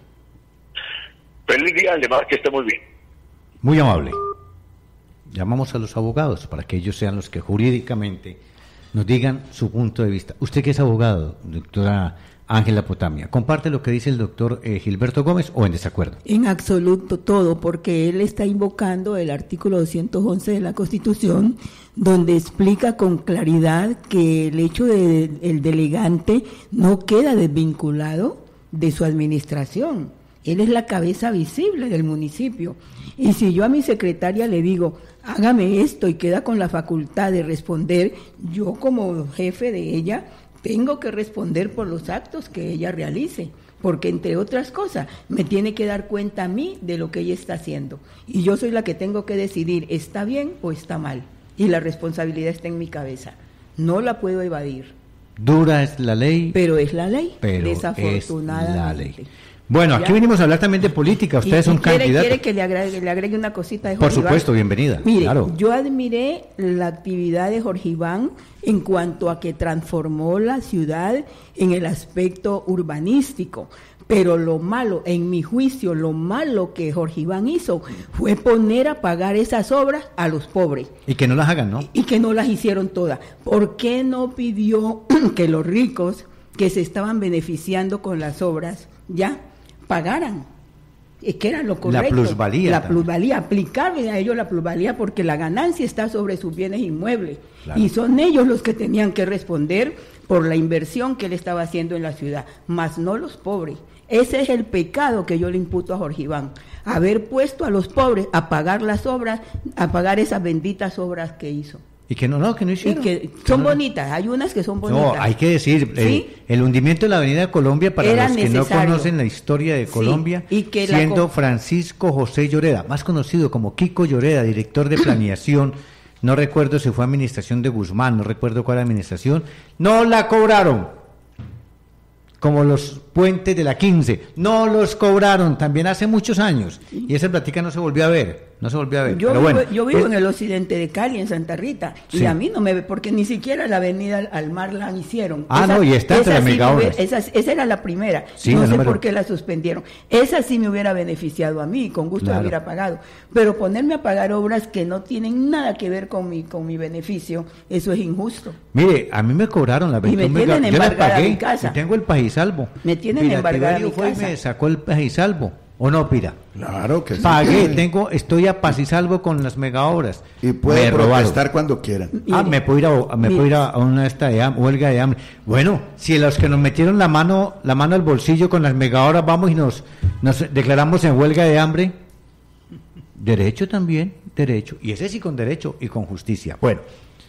S10: Feliz día, además que esté muy bien.
S3: Muy amable. Llamamos a los abogados para que ellos sean los que jurídicamente nos digan su punto de vista. Usted que es abogado, doctora Ángela Potamia, ¿comparte lo que dice el doctor Gilberto Gómez o en desacuerdo?
S6: En absoluto todo, porque él está invocando el artículo 211 de la Constitución, donde explica con claridad que el hecho del delegante no queda desvinculado de su administración. Él es la cabeza visible del municipio. Y si yo a mi secretaria le digo, hágame esto y queda con la facultad de responder, yo como jefe de ella tengo que responder por los actos que ella realice, porque entre otras cosas me tiene que dar cuenta a mí de lo que ella está haciendo. Y yo soy la que tengo que decidir, ¿está bien o está mal? Y la responsabilidad está en mi cabeza. No la puedo evadir.
S3: Dura es la ley.
S6: Pero es la ley,
S3: pero
S6: desafortunadamente.
S3: Es la ley. Bueno, aquí venimos a hablar también de política. Ustedes son candidatos.
S6: ¿Quiere que le agregue una cosita de
S3: Jorge Iván? Por supuesto, bienvenida.
S6: Mire,
S3: claro.
S6: Yo admiré la actividad de Jorge Iván en cuanto a que transformó la ciudad en el aspecto urbanístico. Pero lo malo, en mi juicio, lo malo que Jorge Iván hizo fue poner a pagar esas obras a los pobres.
S3: Y que no las hagan, ¿no?
S6: Y que no las hicieron todas. ¿Por qué no pidió que los ricos que se estaban beneficiando con las obras, ya pagaran? Es que era lo correcto.
S3: La plusvalía.
S6: La plusvalía, aplicarle a ellos la plusvalía, porque la ganancia está sobre sus bienes inmuebles. Claro. Y son ellos los que tenían que responder por la inversión que él estaba haciendo en la ciudad, más no los pobres. Ese es el pecado que yo le imputo a Jorge Iván, haber puesto a los pobres a pagar las obras, a pagar esas benditas obras que hizo.
S3: Y que no
S6: y
S3: hicieron.
S6: que son bonitas, hay unas que son bonitas.
S3: No, hay que decir,
S6: ¿Sí?
S3: el hundimiento de la Avenida Colombia, para
S6: Era
S3: los que
S6: necesario.
S3: no conocen la historia de Colombia,
S6: y que
S3: siendo Francisco José Lloreda, más conocido como Kiko Lloreda, director de planeación, no recuerdo si fue administración de Guzmán, no recuerdo cuál administración, no la cobraron. Como los puentes de la 15, no los cobraron también hace muchos años, y esa plática no se volvió a ver.
S6: Yo vivo en el occidente de Cali, en Santa Rita, y a mí no me ve, porque ni siquiera la avenida al mar la hicieron.
S3: Y está entre las megaobras.
S6: Esa era la primera, no sé por qué la suspendieron. Esa sí me hubiera beneficiado a mí, con gusto la hubiera pagado, pero ponerme a pagar obras que no tienen nada que ver con mi beneficio, eso es injusto.
S3: Mire, a mí me cobraron la 21
S6: me tienen embargada mi casa.
S3: Y tengo el Pajisalvo.
S6: Me tienen embargada mi casa.
S3: Me sacó el Pajisalvo. ¿O no, Pira?
S5: Claro que sí.
S3: Pagué, estoy a paz y salvo con las megaobras.
S5: Y puede protestar cuando quieran.
S3: Me puedo ir a una huelga de hambre. Bueno, si los que nos metieron la mano al bolsillo con las megaobras vamos y nos declaramos en huelga de hambre, derecho también, derecho. Y ese sí con derecho y con justicia. Bueno,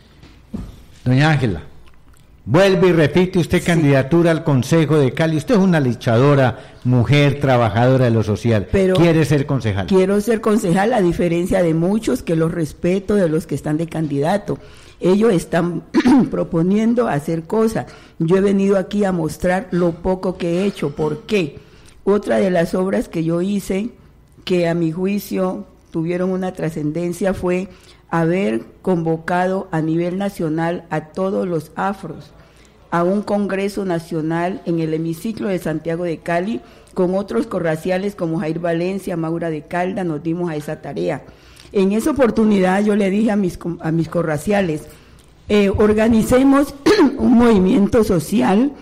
S3: doña Ángela, vuelve y repite usted candidatura al Consejo de Cali. Usted es una luchadora, mujer, trabajadora de lo social.
S6: Pero
S3: ¿quiere ser concejal?
S6: Quiero ser concejal, a diferencia de muchos que los respeto, de los que están de candidato. Ellos están proponiendo hacer cosas. Yo he venido aquí a mostrar lo poco que he hecho. ¿Por qué? Otra de las obras que yo hice, que a mi juicio tuvieron una trascendencia, fue haber convocado a nivel nacional a todos los afros a un congreso nacional en el hemiciclo de Santiago de Cali, con otros corraciales como Jair Valencia, Maura de Calda. Nos dimos a esa tarea. En esa oportunidad yo le dije a mis corraciales, organicemos un movimiento social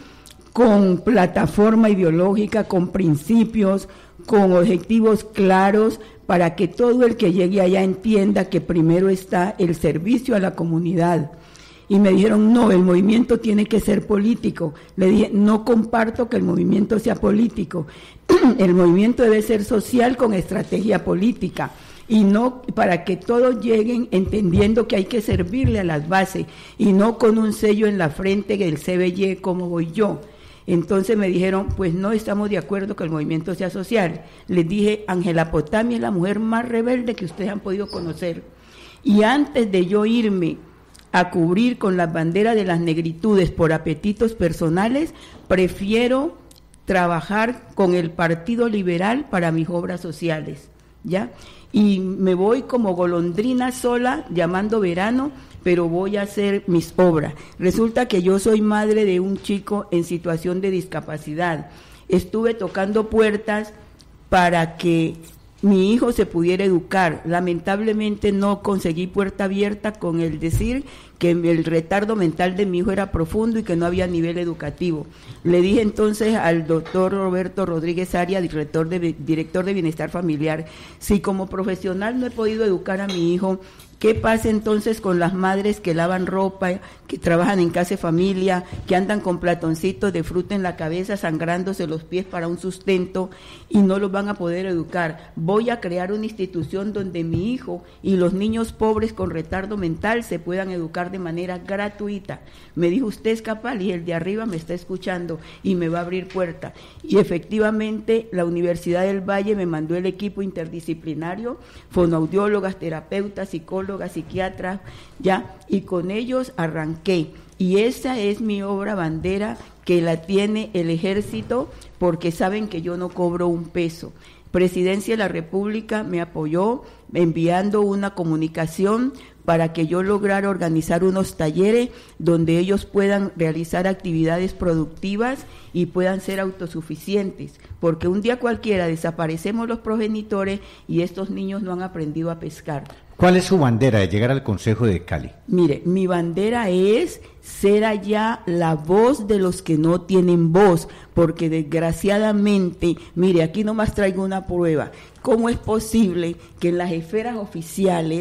S6: con plataforma ideológica, con principios, con objetivos claros, para que todo el que llegue allá entienda que primero está el servicio a la comunidad. Y me dijeron, no, el movimiento tiene que ser político. Le dije, no comparto que el movimiento sea político. El movimiento debe ser social con estrategia política, y no para que todos lleguen entendiendo que hay que servirle a las bases, y no con un sello en la frente del CBY, como voy yo. Entonces me dijeron, pues no estamos de acuerdo que el movimiento sea social. Les dije, Ángela Potami es la mujer más rebelde que ustedes han podido conocer. Y antes de yo irme a cubrir con las banderas de las negritudes por apetitos personales, prefiero trabajar con el Partido Liberal para mis obras sociales, ¿ya? Y me voy como golondrina sola, llamando verano, pero voy a hacer mis obras. Resulta que yo soy madre de un chico en situación de discapacidad. Estuve tocando puertas para que mi hijo se pudiera educar. Lamentablemente no conseguí puerta abierta, con el decir que el retardo mental de mi hijo era profundo y que no había nivel educativo. Le dije entonces al doctor Roberto Rodríguez Arias, director de Bienestar Familiar, si como profesional no he podido educar a mi hijo, ¿qué pasa entonces con las madres que lavan ropa, que trabajan en casa de familia, que andan con platoncitos de fruta en la cabeza, sangrándose los pies para un sustento, y no los van a poder educar? Voy a crear una institución donde mi hijo y los niños pobres con retardo mental se puedan educar de manera gratuita. Me dijo, usted es capaz, y el de arriba me está escuchando y me va a abrir puerta. Y efectivamente la Universidad del Valle me mandó el equipo interdisciplinario, fonoaudiólogas, terapeutas, psicólogas, psiquiatras, ya, y con ellos arranqué. Y esa es mi obra bandera, que la tiene el Ejército, porque saben que yo no cobro un peso. Presidencia de la República me apoyó enviando una comunicación para que yo lograra organizar unos talleres donde ellos puedan realizar actividades productivas y puedan ser autosuficientes, porque un día cualquiera desaparecemos los progenitores y estos niños no han aprendido a pescar.
S3: ¿Cuál es su bandera de llegar al Consejo de Cali?
S6: Mire, mi bandera es ser allá la voz de los que no tienen voz, porque desgraciadamente, mire, aquí nomás traigo una prueba. ¿Cómo es posible que en las esferas oficiales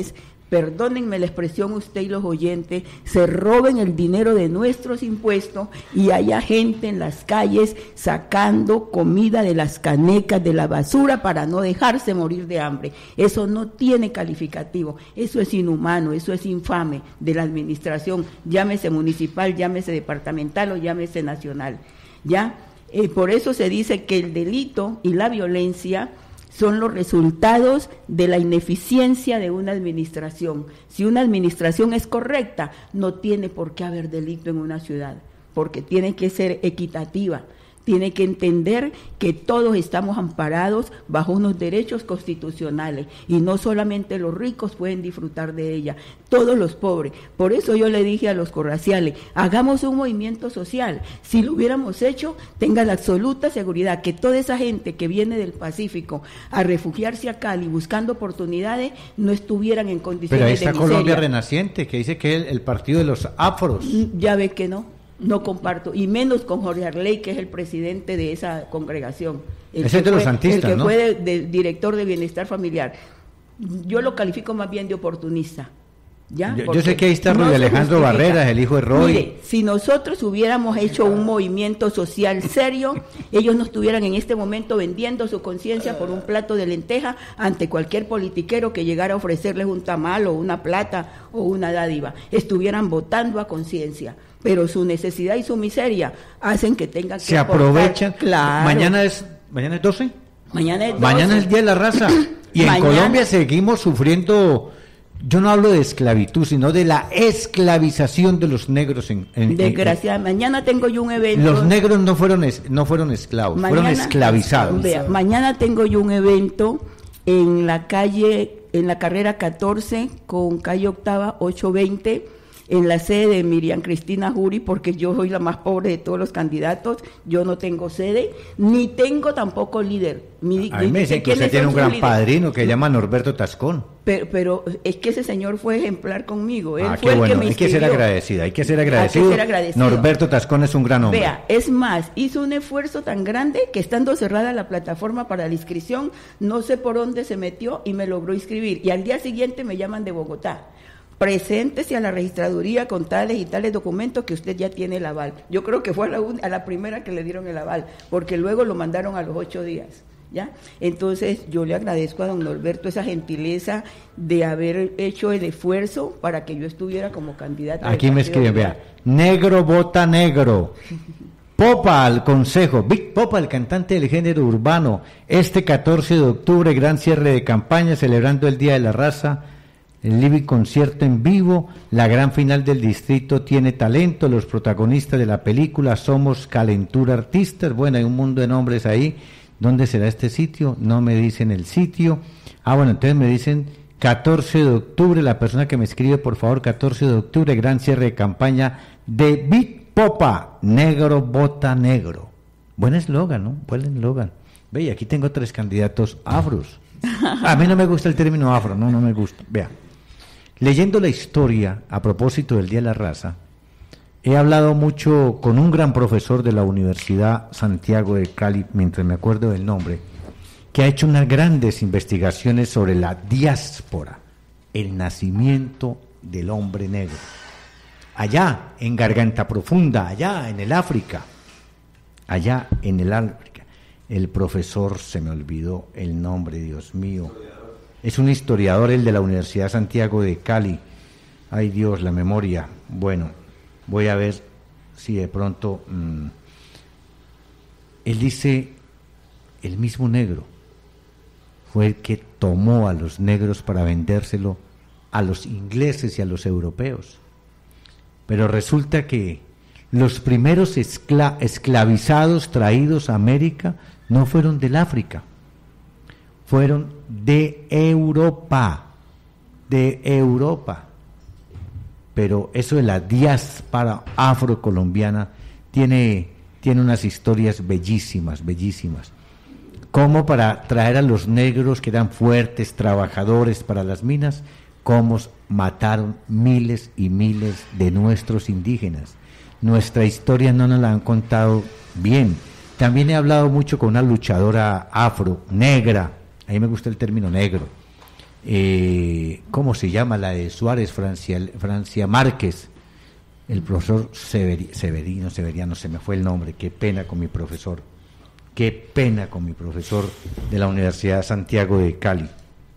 S6: perdónenme la expresión usted y los oyentes, se roben el dinero de nuestros impuestos y haya gente en las calles sacando comida de las canecas, de la basura, para no dejarse morir de hambre. Eso no tiene calificativo, eso es inhumano, eso es infame de la administración, llámese municipal, llámese departamental o llámese nacional, ¿ya? Por eso se dice que el delito y la violencia son los resultados de la ineficiencia de una administración. Si una administración es correcta, no tiene por qué haber delito en una ciudad, porque tiene que ser equitativa, tiene que entender que todos estamos amparados bajo unos derechos constitucionales y no solamente los ricos pueden disfrutar de ella, todos los pobres. Por eso yo le dije a los corraciales, hagamos un movimiento social. Si lo hubiéramos hecho, tenga la absoluta seguridad que toda esa gente que viene del Pacífico a refugiarse a Cali buscando oportunidades no estuvieran en condiciones de miseria.
S3: Pero ahí está Colombia Renaciente, que dice que es el partido de los afros.
S6: Ya ve que no comparto, y menos con Jorge Arley, que es el presidente de esa congregación.
S3: Ese es de los santistas,
S6: el que
S3: ¿no?
S6: fue de director de Bienestar Familiar. Yo lo califico más bien de oportunista. ¿Ya?
S3: Yo sé que ahí está Roy Alejandro Barreras, el hijo de Roy.
S6: Mire, si nosotros hubiéramos hecho un movimiento social serio, ellos no estuvieran en este momento vendiendo su conciencia por un plato de lenteja ante cualquier politiquero que llegara a ofrecerles un tamal o una plata o una dádiva. Estuvieran votando a conciencia. Pero su necesidad y su miseria hacen que tengan que
S3: se aprovechan.
S6: Claro.
S3: Mañana es 12.
S6: Mañana es
S3: el Día de la Raza. Y en Colombia seguimos sufriendo. Yo no hablo de esclavitud, sino de la esclavización de los negros.
S6: Desgraciadamente. Mañana tengo yo un evento.
S3: Los negros no fueron esclavos, fueron esclavizados.
S6: Mañana tengo yo un evento en la calle, en la carrera 14 con calle octava 820. En la sede de Miriam Cristina Jury, porque yo soy la más pobre de todos los candidatos, yo no tengo sede, ni tengo tampoco líder.
S3: A mí me dicen que usted tiene un gran padrino que se llama Norberto Tascón.
S6: Pero es que ese señor fue ejemplar conmigo. Él
S3: qué
S6: fue
S3: bueno,
S6: el que me
S3: hay que ser agradecido, hay que ser agradecido. Norberto Tascón es un gran hombre.
S6: Vea, es más, hizo un esfuerzo tan grande que estando cerrada la plataforma para la inscripción, no sé por dónde se metió y me logró inscribir. Y al día siguiente me llaman de Bogotá. Preséntese a la registraduría con tales y tales documentos que usted ya tiene el aval. Yo creo que fue a la primera que le dieron el aval, porque luego lo mandaron a los 8 días, ¿ya? Entonces yo le agradezco a don Norberto esa gentileza de haber hecho el esfuerzo para que yo estuviera como candidata.
S3: Aquí me escriben, vea, negro vota negro. Popa al Consejo, Big Popa, el cantante del género urbano, este 14 de octubre, gran cierre de campaña, celebrando el Día de la Raza. El Living concierto en vivo, la gran final del distrito tiene talento, los protagonistas de la película somos Calentura Artistas. Bueno, hay un mundo de nombres ahí. ¿Dónde será este sitio? No me dicen el sitio. Bueno, entonces me dicen 14 de octubre, la persona que me escribe, por favor, 14 de octubre, gran cierre de campaña de Big Popa, negro vota negro. Buen eslogan, ¿no? Buen eslogan. Ve, y aquí tengo 3 candidatos afros. A mí no me gusta el término afro, no me gusta. Vea. Leyendo la historia a propósito del Día de la Raza, he hablado mucho con un gran profesor de la Universidad Santiago de Cali, mientras me acuerdo del nombre, que ha hecho unas grandes investigaciones sobre la diáspora, el nacimiento del hombre negro. Allá, en Garganta Profunda, allá en el África, el profesor, se me olvidó el nombre, Dios mío. Es un historiador, el de la Universidad Santiago de Cali. Ay Dios, la memoria. Bueno, voy a ver si de pronto... Él dice, el mismo negro fue el que tomó a los negros para vendérselo a los ingleses y a los europeos. Pero resulta que los primeros esclavizados traídos a América no fueron del África, fueron de Europa. Pero eso de la diáspora afrocolombiana tiene unas historias bellísimas. Como para traer a los negros que eran fuertes, trabajadores para las minas, cómo mataron miles y miles de nuestros indígenas. Nuestra historia no nos la han contado bien. También he hablado mucho con una luchadora afro, negra, a mí me gusta el término negro, ¿cómo se llama? La de Suárez, Francia Márquez, el profesor Severiano, se me fue el nombre, qué pena con mi profesor de la Universidad de Santiago de Cali.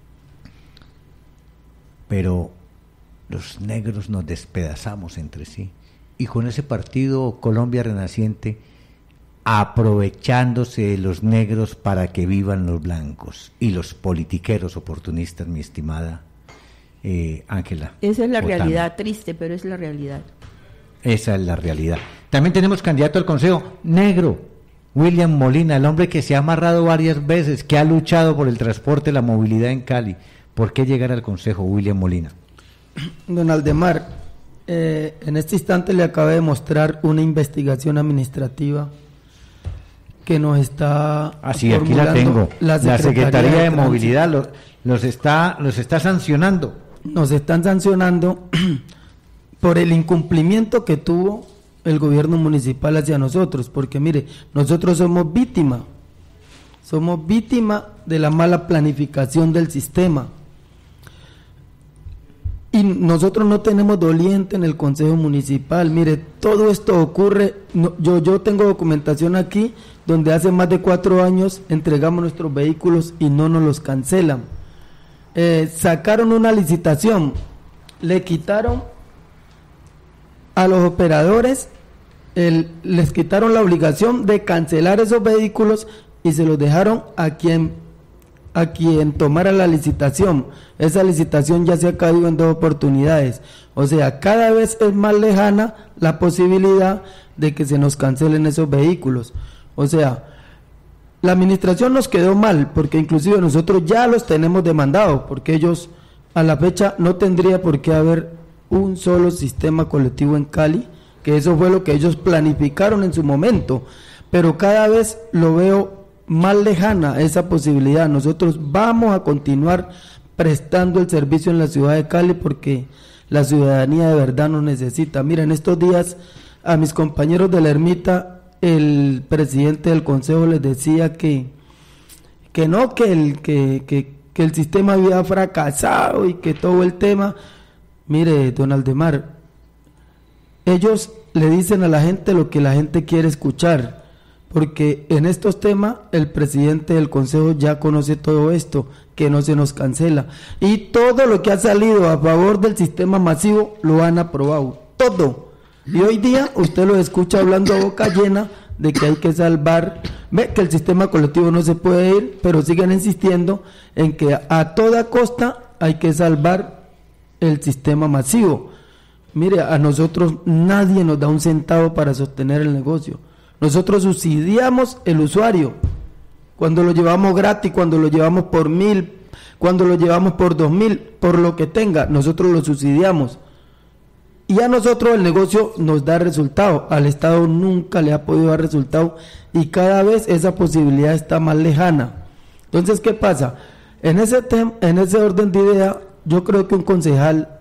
S3: Pero los negros nos despedazamos entre sí, y con ese partido Colombia Renaciente, aprovechándose de los negros para que vivan los blancos y los politiqueros oportunistas, mi estimada Ángela.
S6: Esa es la
S3: Botana.
S6: realidad, triste, pero es la realidad.
S3: Esa es la realidad. También tenemos candidato al Consejo, negro, William Molina, el hombre que se ha amarrado varias veces, que ha luchado por el transporte, la movilidad en Cali. ¿Por qué llegar al Consejo, William Molina?
S7: Don Aldemar, en este instante le acabo de mostrar una investigación administrativa que nos está
S3: aquí la tengo. La Secretaría de Movilidad los está sancionando.
S7: Nos están sancionando por el incumplimiento que tuvo el gobierno municipal hacia nosotros, porque mire, nosotros somos víctima de la mala planificación del sistema. Y nosotros no tenemos doliente en el Consejo Municipal. Mire, todo esto ocurre, yo tengo documentación aquí donde hace más de 4 años entregamos nuestros vehículos y no nos los cancelan. Sacaron una licitación, le quitaron a los operadores, les quitaron la obligación de cancelar esos vehículos y se los dejaron a quien tomara la licitación. Esa licitación ya se ha caído en 2 oportunidades. O sea, cada vez es más lejana la posibilidad de que se nos cancelen esos vehículos. O sea, la administración nos quedó mal, porque inclusive nosotros ya los tenemos demandados, porque ellos a la fecha no tendría por qué haber un solo sistema colectivo en Cali, que eso fue lo que ellos planificaron en su momento, pero cada vez lo veo más lejana esa posibilidad. Nosotros vamos a continuar prestando el servicio en la ciudad de Cali porque la ciudadanía de verdad nos necesita. Mira, en estos días a mis compañeros de la Ermita, el presidente del consejo les decía que el sistema había fracasado y que todo el tema. Mire, don Aldemar, ellos le dicen a la gente lo que la gente quiere escuchar, porque en estos temas el presidente del consejo ya conoce todo esto, que no se nos cancela, y todo lo que ha salido a favor del sistema masivo lo han aprobado, todo. Y hoy día usted lo escucha hablando a boca llena de que hay que salvar, ve que el sistema colectivo no se puede ir, pero siguen insistiendo en que a toda costa hay que salvar el sistema masivo. Mire, a nosotros nadie nos da un centavo para sostener el negocio. Nosotros subsidiamos el usuario cuando lo llevamos gratis, cuando lo llevamos por 1.000, cuando lo llevamos por 2.000, por lo que tenga, nosotros lo subsidiamos. Y a nosotros el negocio nos da resultado, al Estado nunca le ha podido dar resultado y cada vez esa posibilidad está más lejana. Entonces, ¿qué pasa? En ese orden de idea, yo creo que un concejal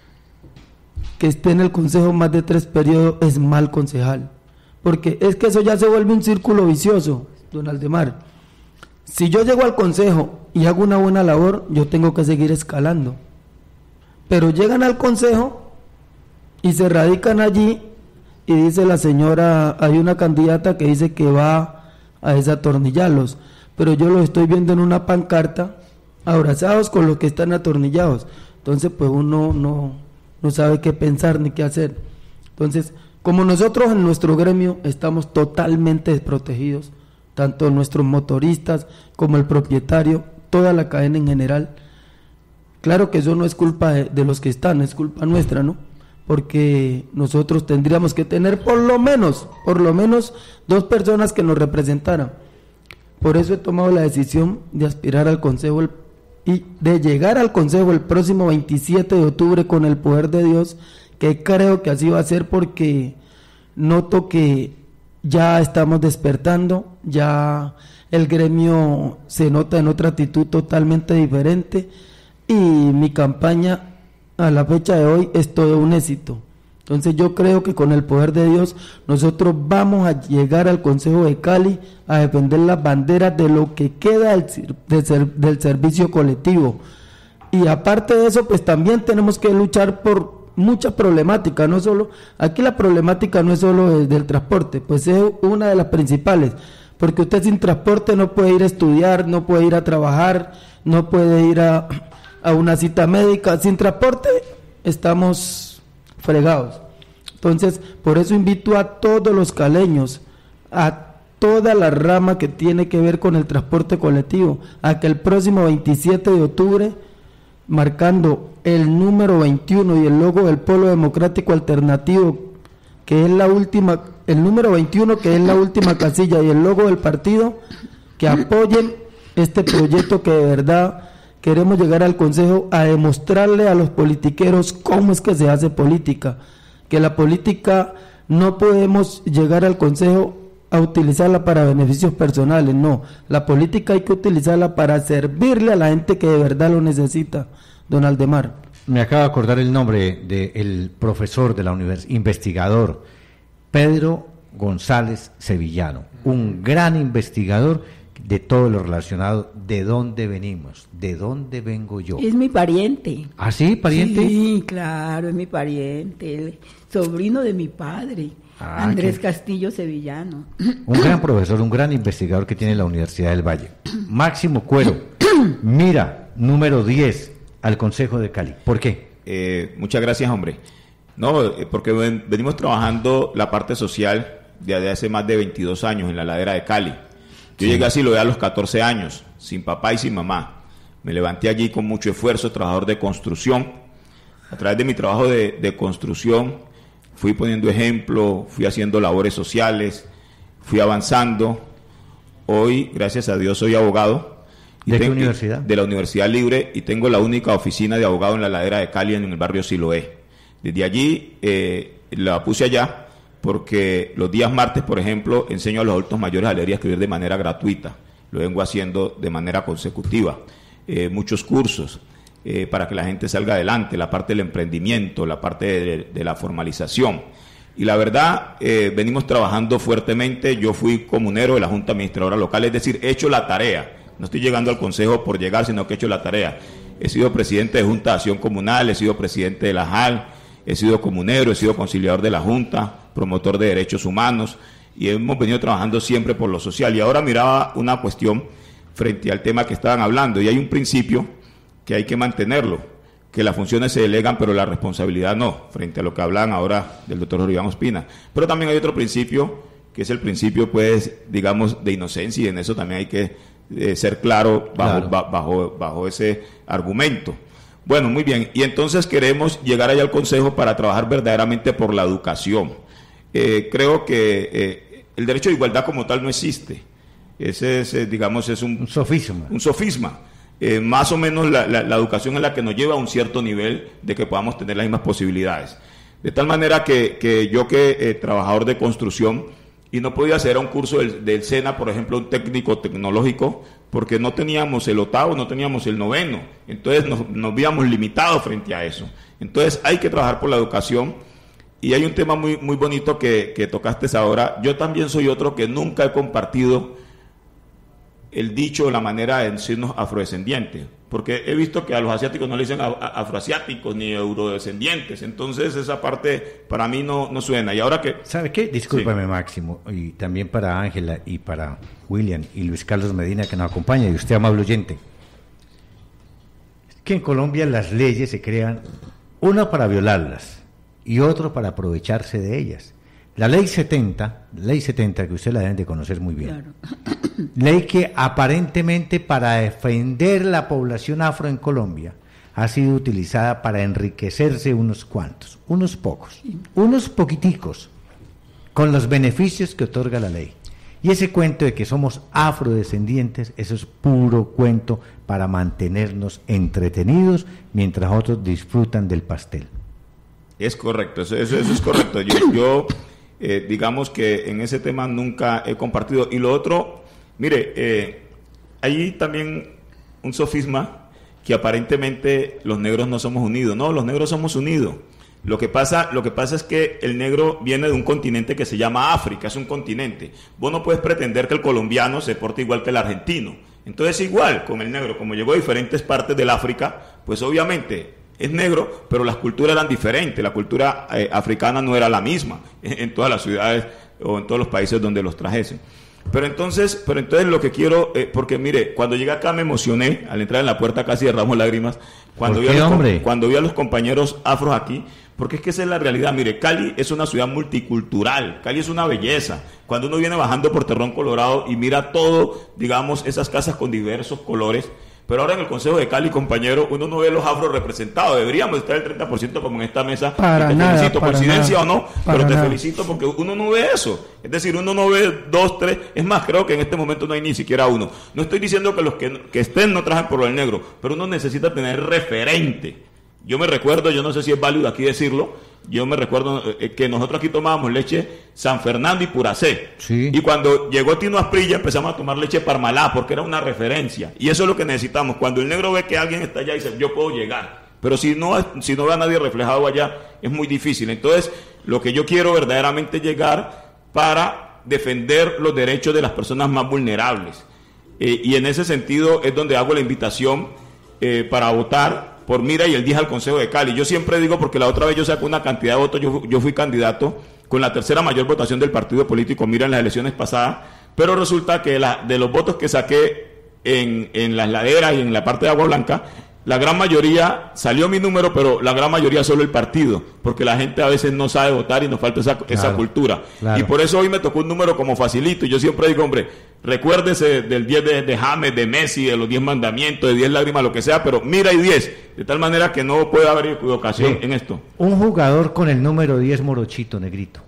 S7: que esté en el consejo más de 3 periodos es mal concejal, porque es que eso ya se vuelve un círculo vicioso, don Aldemar. Si yo llego al consejo y hago una buena labor, yo tengo que seguir escalando, pero llegan al consejo y se radican allí y dice la señora, hay una candidata que dice que va a desatornillarlos, pero yo los estoy viendo en una pancarta abrazados con los que están atornillados. Entonces pues uno no sabe qué pensar ni qué hacer. Entonces, como nosotros en nuestro gremio estamos totalmente desprotegidos, tanto nuestros motoristas como el propietario, toda la cadena en general, claro que eso no es culpa de los que están, es culpa nuestra, ¿no? Porque nosotros tendríamos que tener por lo menos 2 personas que nos representaran. Por eso he tomado la decisión de aspirar al consejo y de llegar al consejo el próximo 27 de octubre con el poder de Dios, que creo que así va a ser porque noto que ya estamos despertando, ya el gremio se nota en otra actitud totalmente diferente y mi campaña a la fecha de hoy es todo un éxito. Entonces yo creo que con el poder de Dios nosotros vamos a llegar al Consejo de Cali a defender las banderas de lo que queda del servicio colectivo. Y aparte de eso, pues también tenemos que luchar por mucha problemática, no solo, aquí la problemática no es solo del transporte, pues es una de las principales, porque usted sin transporte no puede ir a estudiar, no puede ir a trabajar, no puede ir a una cita médica, sin transporte estamos fregados. Entonces, por eso invito a todos los caleños, a toda la rama que tiene que ver con el transporte colectivo, a que el próximo 27 de octubre, marcando el número 21 y el logo del Polo Democrático Alternativo, que es la última, el número 21 que es la última casilla, y el logo del partido, que apoyen este proyecto, que de verdad queremos llegar al Consejo a demostrarle a los politiqueros cómo es que se hace política, que la política no podemos llegar al Consejo a utilizarla para beneficios personales, no, la política hay que utilizarla para servirle a la gente que de verdad lo necesita, don Aldemar.
S3: Me acabo de acordar el nombre del profesor de la universidad, investigador, Pedro González Sevillano, un gran investigador de todo lo relacionado, de dónde venimos, de dónde vengo yo.
S6: Es mi pariente.
S3: ¿Ah, sí, pariente?
S6: Sí, claro, es mi pariente, el sobrino de mi padre. Andrés Castillo Sevillano.
S3: Un gran profesor, un gran investigador que tiene la Universidad del Valle. Máximo Cuero, mira, número 10 al Consejo de Cali. ¿Por qué?
S8: Muchas gracias, hombre. No, porque venimos trabajando la parte social desde hace más de 22 años en la ladera de Cali. Yo llegué a Siloé a los 14 años, sin papá y sin mamá. Me levanté allí con mucho esfuerzo, trabajador de construcción. A través de mi trabajo de construcción, fui poniendo ejemplo, fui haciendo labores sociales, fui avanzando. Hoy, gracias a Dios, soy abogado.
S3: ¿De qué universidad?
S8: De la Universidad Libre, y tengo la única oficina de abogado en la ladera de Cali, en el barrio Siloé. Desde allí la puse allá porque los días martes, por ejemplo, enseño a los adultos mayores a leer y a escribir de manera gratuita. Lo vengo haciendo de manera consecutiva. Muchos cursos. Para que la gente salga adelante, la parte del emprendimiento, la parte de la formalización. Y la verdad, venimos trabajando fuertemente. Yo fui comunero de la Junta Administradora Local, es decir, he hecho la tarea. No estoy llegando al Consejo por llegar, sino que he hecho la tarea. He sido presidente de Junta de Acción Comunal, he sido presidente de la JAL, he sido comunero, he sido conciliador de la Junta, promotor de derechos humanos, y hemos venido trabajando siempre por lo social. Y ahora miraba una cuestión frente al tema que estaban hablando, y hay un principio que hay que mantenerlo, que las funciones se delegan, pero la responsabilidad no, frente a lo que hablan ahora del doctor Jorge Iván Ospina. Pero también hay otro principio, que es el principio, pues, digamos, de inocencia, y en eso también hay que ser claro bajo ese argumento. Bueno, muy bien, y entonces queremos llegar allá al Consejo para trabajar verdaderamente por la educación. Creo que el derecho de igualdad como tal no existe. Ese es, digamos, es un
S3: sofisma.
S8: Un sofisma. Más o menos la educación es la que nos lleva a un cierto nivel de que podamos tener las mismas posibilidades. De tal manera que yo, trabajador de construcción, y no podía hacer un curso del SENA, por ejemplo, un técnico tecnológico, porque no teníamos el 8º, no teníamos el 9º, entonces nos veíamos limitados frente a eso. Entonces hay que trabajar por la educación, y hay un tema muy, muy bonito que tocaste ahora. Yo también soy otro que nunca he compartido el dicho o la manera de decirnos afrodescendientes, porque he visto que a los asiáticos no le dicen afroasiáticos ni eurodescendientes, entonces esa parte para mí no suena. Y ahora que...
S3: ¿Sabe qué? Discúlpame, sí. Máximo, y también para Ángela y para William y Luis Carlos Medina, que nos acompaña, y usted, amable oyente, que en Colombia las leyes se crean, una para violarlas y otro para aprovecharse de ellas. La ley 70, que usted la deben de conocer muy bien, claro. Ley que aparentemente para defender la población afro en Colombia ha sido utilizada para enriquecerse unos cuantos, unos pocos, unos poquiticos, con los beneficios que otorga la ley. Y ese cuento de que somos afrodescendientes, eso es puro cuento para mantenernos entretenidos mientras otros disfrutan del pastel.
S8: Es correcto, eso es correcto. Yo digamos que en ese tema nunca he compartido. Y lo otro, mire, hay también un sofisma que aparentemente los negros no somos unidos. No, los negros somos unidos. Lo que pasa es que el negro viene de un continente que se llama África, es un continente. Vos no puedes pretender que el colombiano se porte igual que el argentino. Entonces igual con el negro, como llegó de diferentes partes del África, pues obviamente es negro, pero las culturas eran diferentes, la cultura africana no era la misma en todas las ciudades o en todos los países donde los trajesen. Pero entonces lo que quiero, porque mire, cuando llegué acá me emocioné, al entrar en la puerta casi derramo lágrimas, cuando vi a los compañeros afros aquí, porque es que esa es la realidad. Mire, Cali es una ciudad multicultural, Cali es una belleza. Cuando uno viene bajando por Terrón Colorado y mira todo, digamos, esas casas con diversos colores, pero ahora en el Consejo de Cali, compañero, uno no ve los afros representados. Deberíamos estar el 30% como en esta mesa.
S7: Para
S8: te
S7: nada,
S8: felicito,
S7: para
S8: coincidencia
S7: nada,
S8: o no,
S7: para
S8: pero te
S7: nada.
S8: felicito porque uno no ve eso. Es decir, uno no ve 2, 3. Es más, creo que en este momento no hay ni siquiera uno. No estoy diciendo que los que estén no trajen por el negro, pero uno necesita tener referente. Yo me recuerdo, yo no sé si es válido aquí decirlo, yo me recuerdo que nosotros aquí tomábamos leche San Fernando y Puracé.
S3: Sí.
S8: Y cuando llegó Tino Asprilla empezamos a tomar leche Parmalá porque era una referencia. Y eso es lo que necesitamos. Cuando el negro ve que alguien está allá y dice, yo puedo llegar. Pero si no ve a nadie reflejado allá, es muy difícil. Entonces, lo que yo quiero verdaderamente es llegar para defender los derechos de las personas más vulnerables. Y en ese sentido es donde hago la invitación para votar por Mira y el 10 al Consejo de Cali. Yo siempre digo, porque la otra vez yo saco una cantidad de votos, yo fui candidato con la tercera mayor votación del partido político Mira en las elecciones pasadas, pero resulta que de los votos que saqué en las laderas y en la parte de Agua Blanca, la gran mayoría, salió mi número, pero la gran mayoría solo el partido, porque la gente a veces no sabe votar y nos falta esa cultura. Claro. Y por eso hoy me tocó un número como facilito, y yo siempre digo, hombre, recuérdese del 10 de James, de Messi, de los 10 mandamientos, de 10 lágrimas, lo que sea, pero Mira y 10, de tal manera que no puede haber equivocación en esto.
S3: Un jugador con el número 10 morochito, negrito.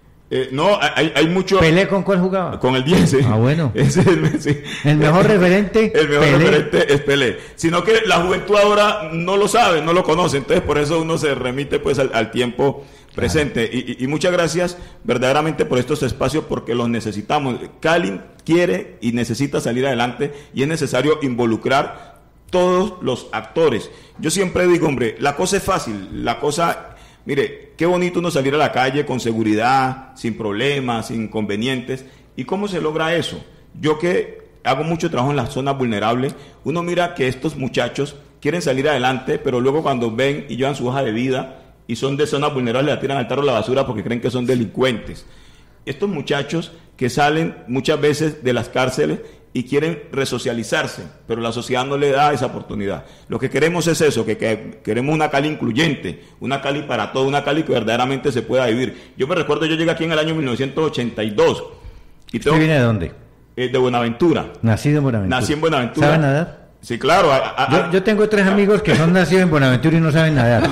S8: No, hay mucho.
S3: ¿Pelé con cuál jugaba?
S8: Con el 10, sí.
S3: Ah, bueno.
S8: Ese es sí.
S3: El mejor referente.
S8: El mejor referente es Pelé. Sino que la juventud ahora no lo sabe, no lo conoce. Entonces, por eso uno se remite pues al tiempo presente. Y muchas gracias verdaderamente por estos espacios, porque los necesitamos. Cali quiere y necesita salir adelante, y es necesario involucrar todos los actores. Yo siempre digo, hombre, la cosa es fácil, la cosa. Mire, qué bonito uno salir a la calle con seguridad, sin problemas, sin inconvenientes. ¿Y cómo se logra eso? Yo que hago mucho trabajo en las zonas vulnerables, uno mira que estos muchachos quieren salir adelante, pero luego cuando ven y llevan su hoja de vida y son de zonas vulnerables, la tiran al tarro de la basura porque creen que son delincuentes. Estos muchachos que salen muchas veces de las cárceles y quieren resocializarse, pero la sociedad no le da esa oportunidad. Lo que queremos es eso, que queremos una Cali incluyente, una Cali para todo, una Cali que verdaderamente se pueda vivir. Yo me recuerdo, yo llegué aquí en el año 1982.
S3: ¿Usted viene de dónde?
S8: De Buenaventura.
S3: Nacido en Buenaventura.
S8: Nací en Buenaventura.
S3: ¿Sabe nadar?
S8: Sí, claro.
S3: Yo tengo 3 amigos que son nacidos en Buenaventura y no saben nadar.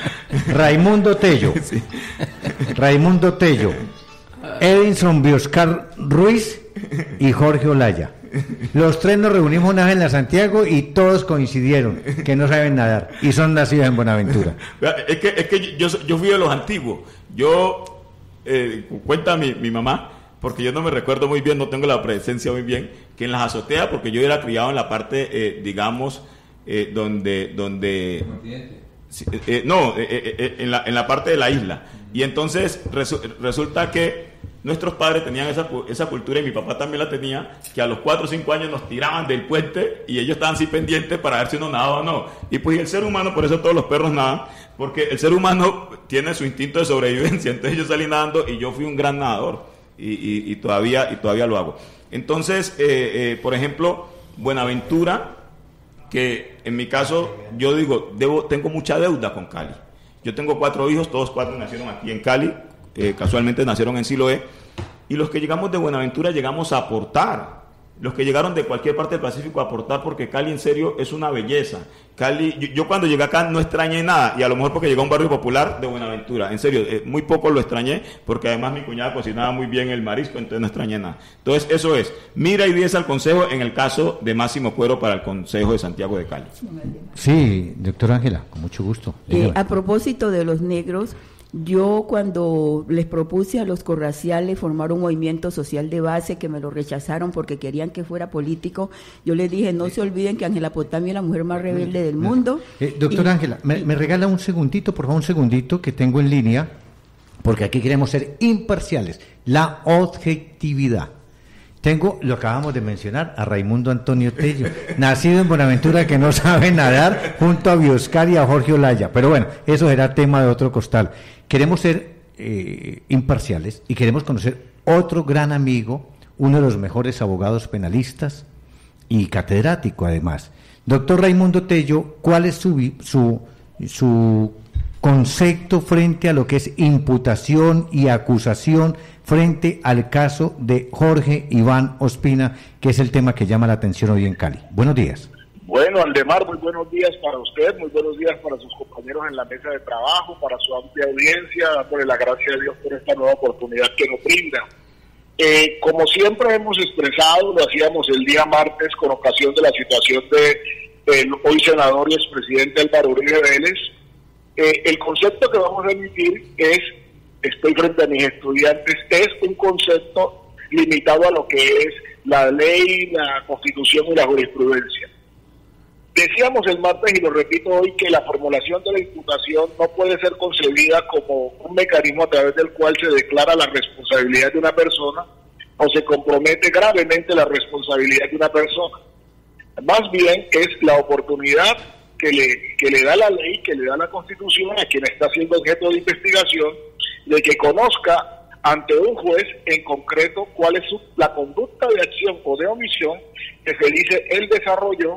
S3: Raimundo Tello. Sí. Raimundo Tello. Edinson Bioscar Ruiz y Jorge Olaya. Los 3 nos reunimos una vez en la Santiago y todos coincidieron que no saben nadar y son nacidos en Buenaventura.
S8: Es que yo fui de los antiguos. Cuenta mi mamá, porque yo no me recuerdo muy bien, no tengo la presencia muy bien, que en las azoteas, porque yo era criado en la parte, digamos, donde en la parte de la isla. Y entonces resulta que nuestros padres tenían esa cultura, y mi papá también la tenía, que a los 4 o 5 años nos tiraban del puente y ellos estaban así pendientes para ver si uno nadaba o no. Y pues el ser humano, por eso todos los perros nadan, porque el ser humano tiene su instinto de sobrevivencia. Entonces yo salí nadando y yo fui un gran nadador y todavía lo hago. Entonces, por ejemplo, Buenaventura, que en mi caso yo digo, tengo mucha deuda con Cali. Yo tengo 4 hijos, todos 4 nacieron aquí en Cali. Casualmente nacieron en Siloé, y los que llegamos de Buenaventura llegamos a aportar, los que llegaron de cualquier parte del Pacífico a aportar, porque Cali en serio es una belleza. Cali, yo cuando llegué acá no extrañé nada, y a lo mejor porque llegué a un barrio popular de Buenaventura, en serio, muy poco lo extrañé, porque además mi cuñada cocinaba muy bien el marisco, entonces no extrañé nada. Entonces eso es, Mira y 10 al Consejo en el caso de Máximo Cuero para el Consejo de Santiago de Cali.
S3: Sí, doctora Ángela, con mucho gusto.
S6: A propósito de los negros, yo cuando les propuse a los corraciales formar un movimiento social de base, que me lo rechazaron porque querían que fuera político, yo les dije, no se olviden que Ángela Potamio es la mujer más rebelde del mundo.
S3: Doctora Ángela, me regala un segundito, por favor, un segundito, que tengo en línea, porque aquí queremos ser imparciales. La objetividad. Tengo, lo acabamos de mencionar, a Raimundo Antonio Tello, nacido en Buenaventura, que no sabe nadar, junto a Bioscar y a Jorge Olaya. Pero bueno, eso era tema de otro costal. Queremos ser imparciales y queremos conocer otro gran amigo, uno de los mejores abogados penalistas y catedrático además. Doctor Raimundo Tello, ¿cuál es su concepto frente a lo que es imputación y acusación frente al caso de Jorge Iván Ospina, que es el tema que llama la atención hoy en Cali? Buenos días.
S11: Bueno, Aldemar, muy buenos días para usted, muy buenos días para sus compañeros en la mesa de trabajo, para su amplia audiencia, dándole la gracia a Dios por esta nueva oportunidad que nos brinda. Como siempre hemos expresado, lo hacíamos el día martes con ocasión de la situación del hoy senador y expresidente Álvaro Uribe Vélez. El concepto que vamos a emitir es, estoy frente a mis estudiantes, es un concepto limitado a lo que es la ley, la constitución y la jurisprudencia. Decíamos el martes y lo repito hoy que la formulación de la imputación no puede ser concebida como un mecanismo a través del cual se declara la responsabilidad de una persona o se compromete gravemente la responsabilidad de una persona. Más bien es la oportunidad que le da la ley, que le da la Constitución a quien está siendo objeto de investigación, de que conozca ante un juez en concreto cuál es la conducta de acción o de omisión que se dice él desarrolló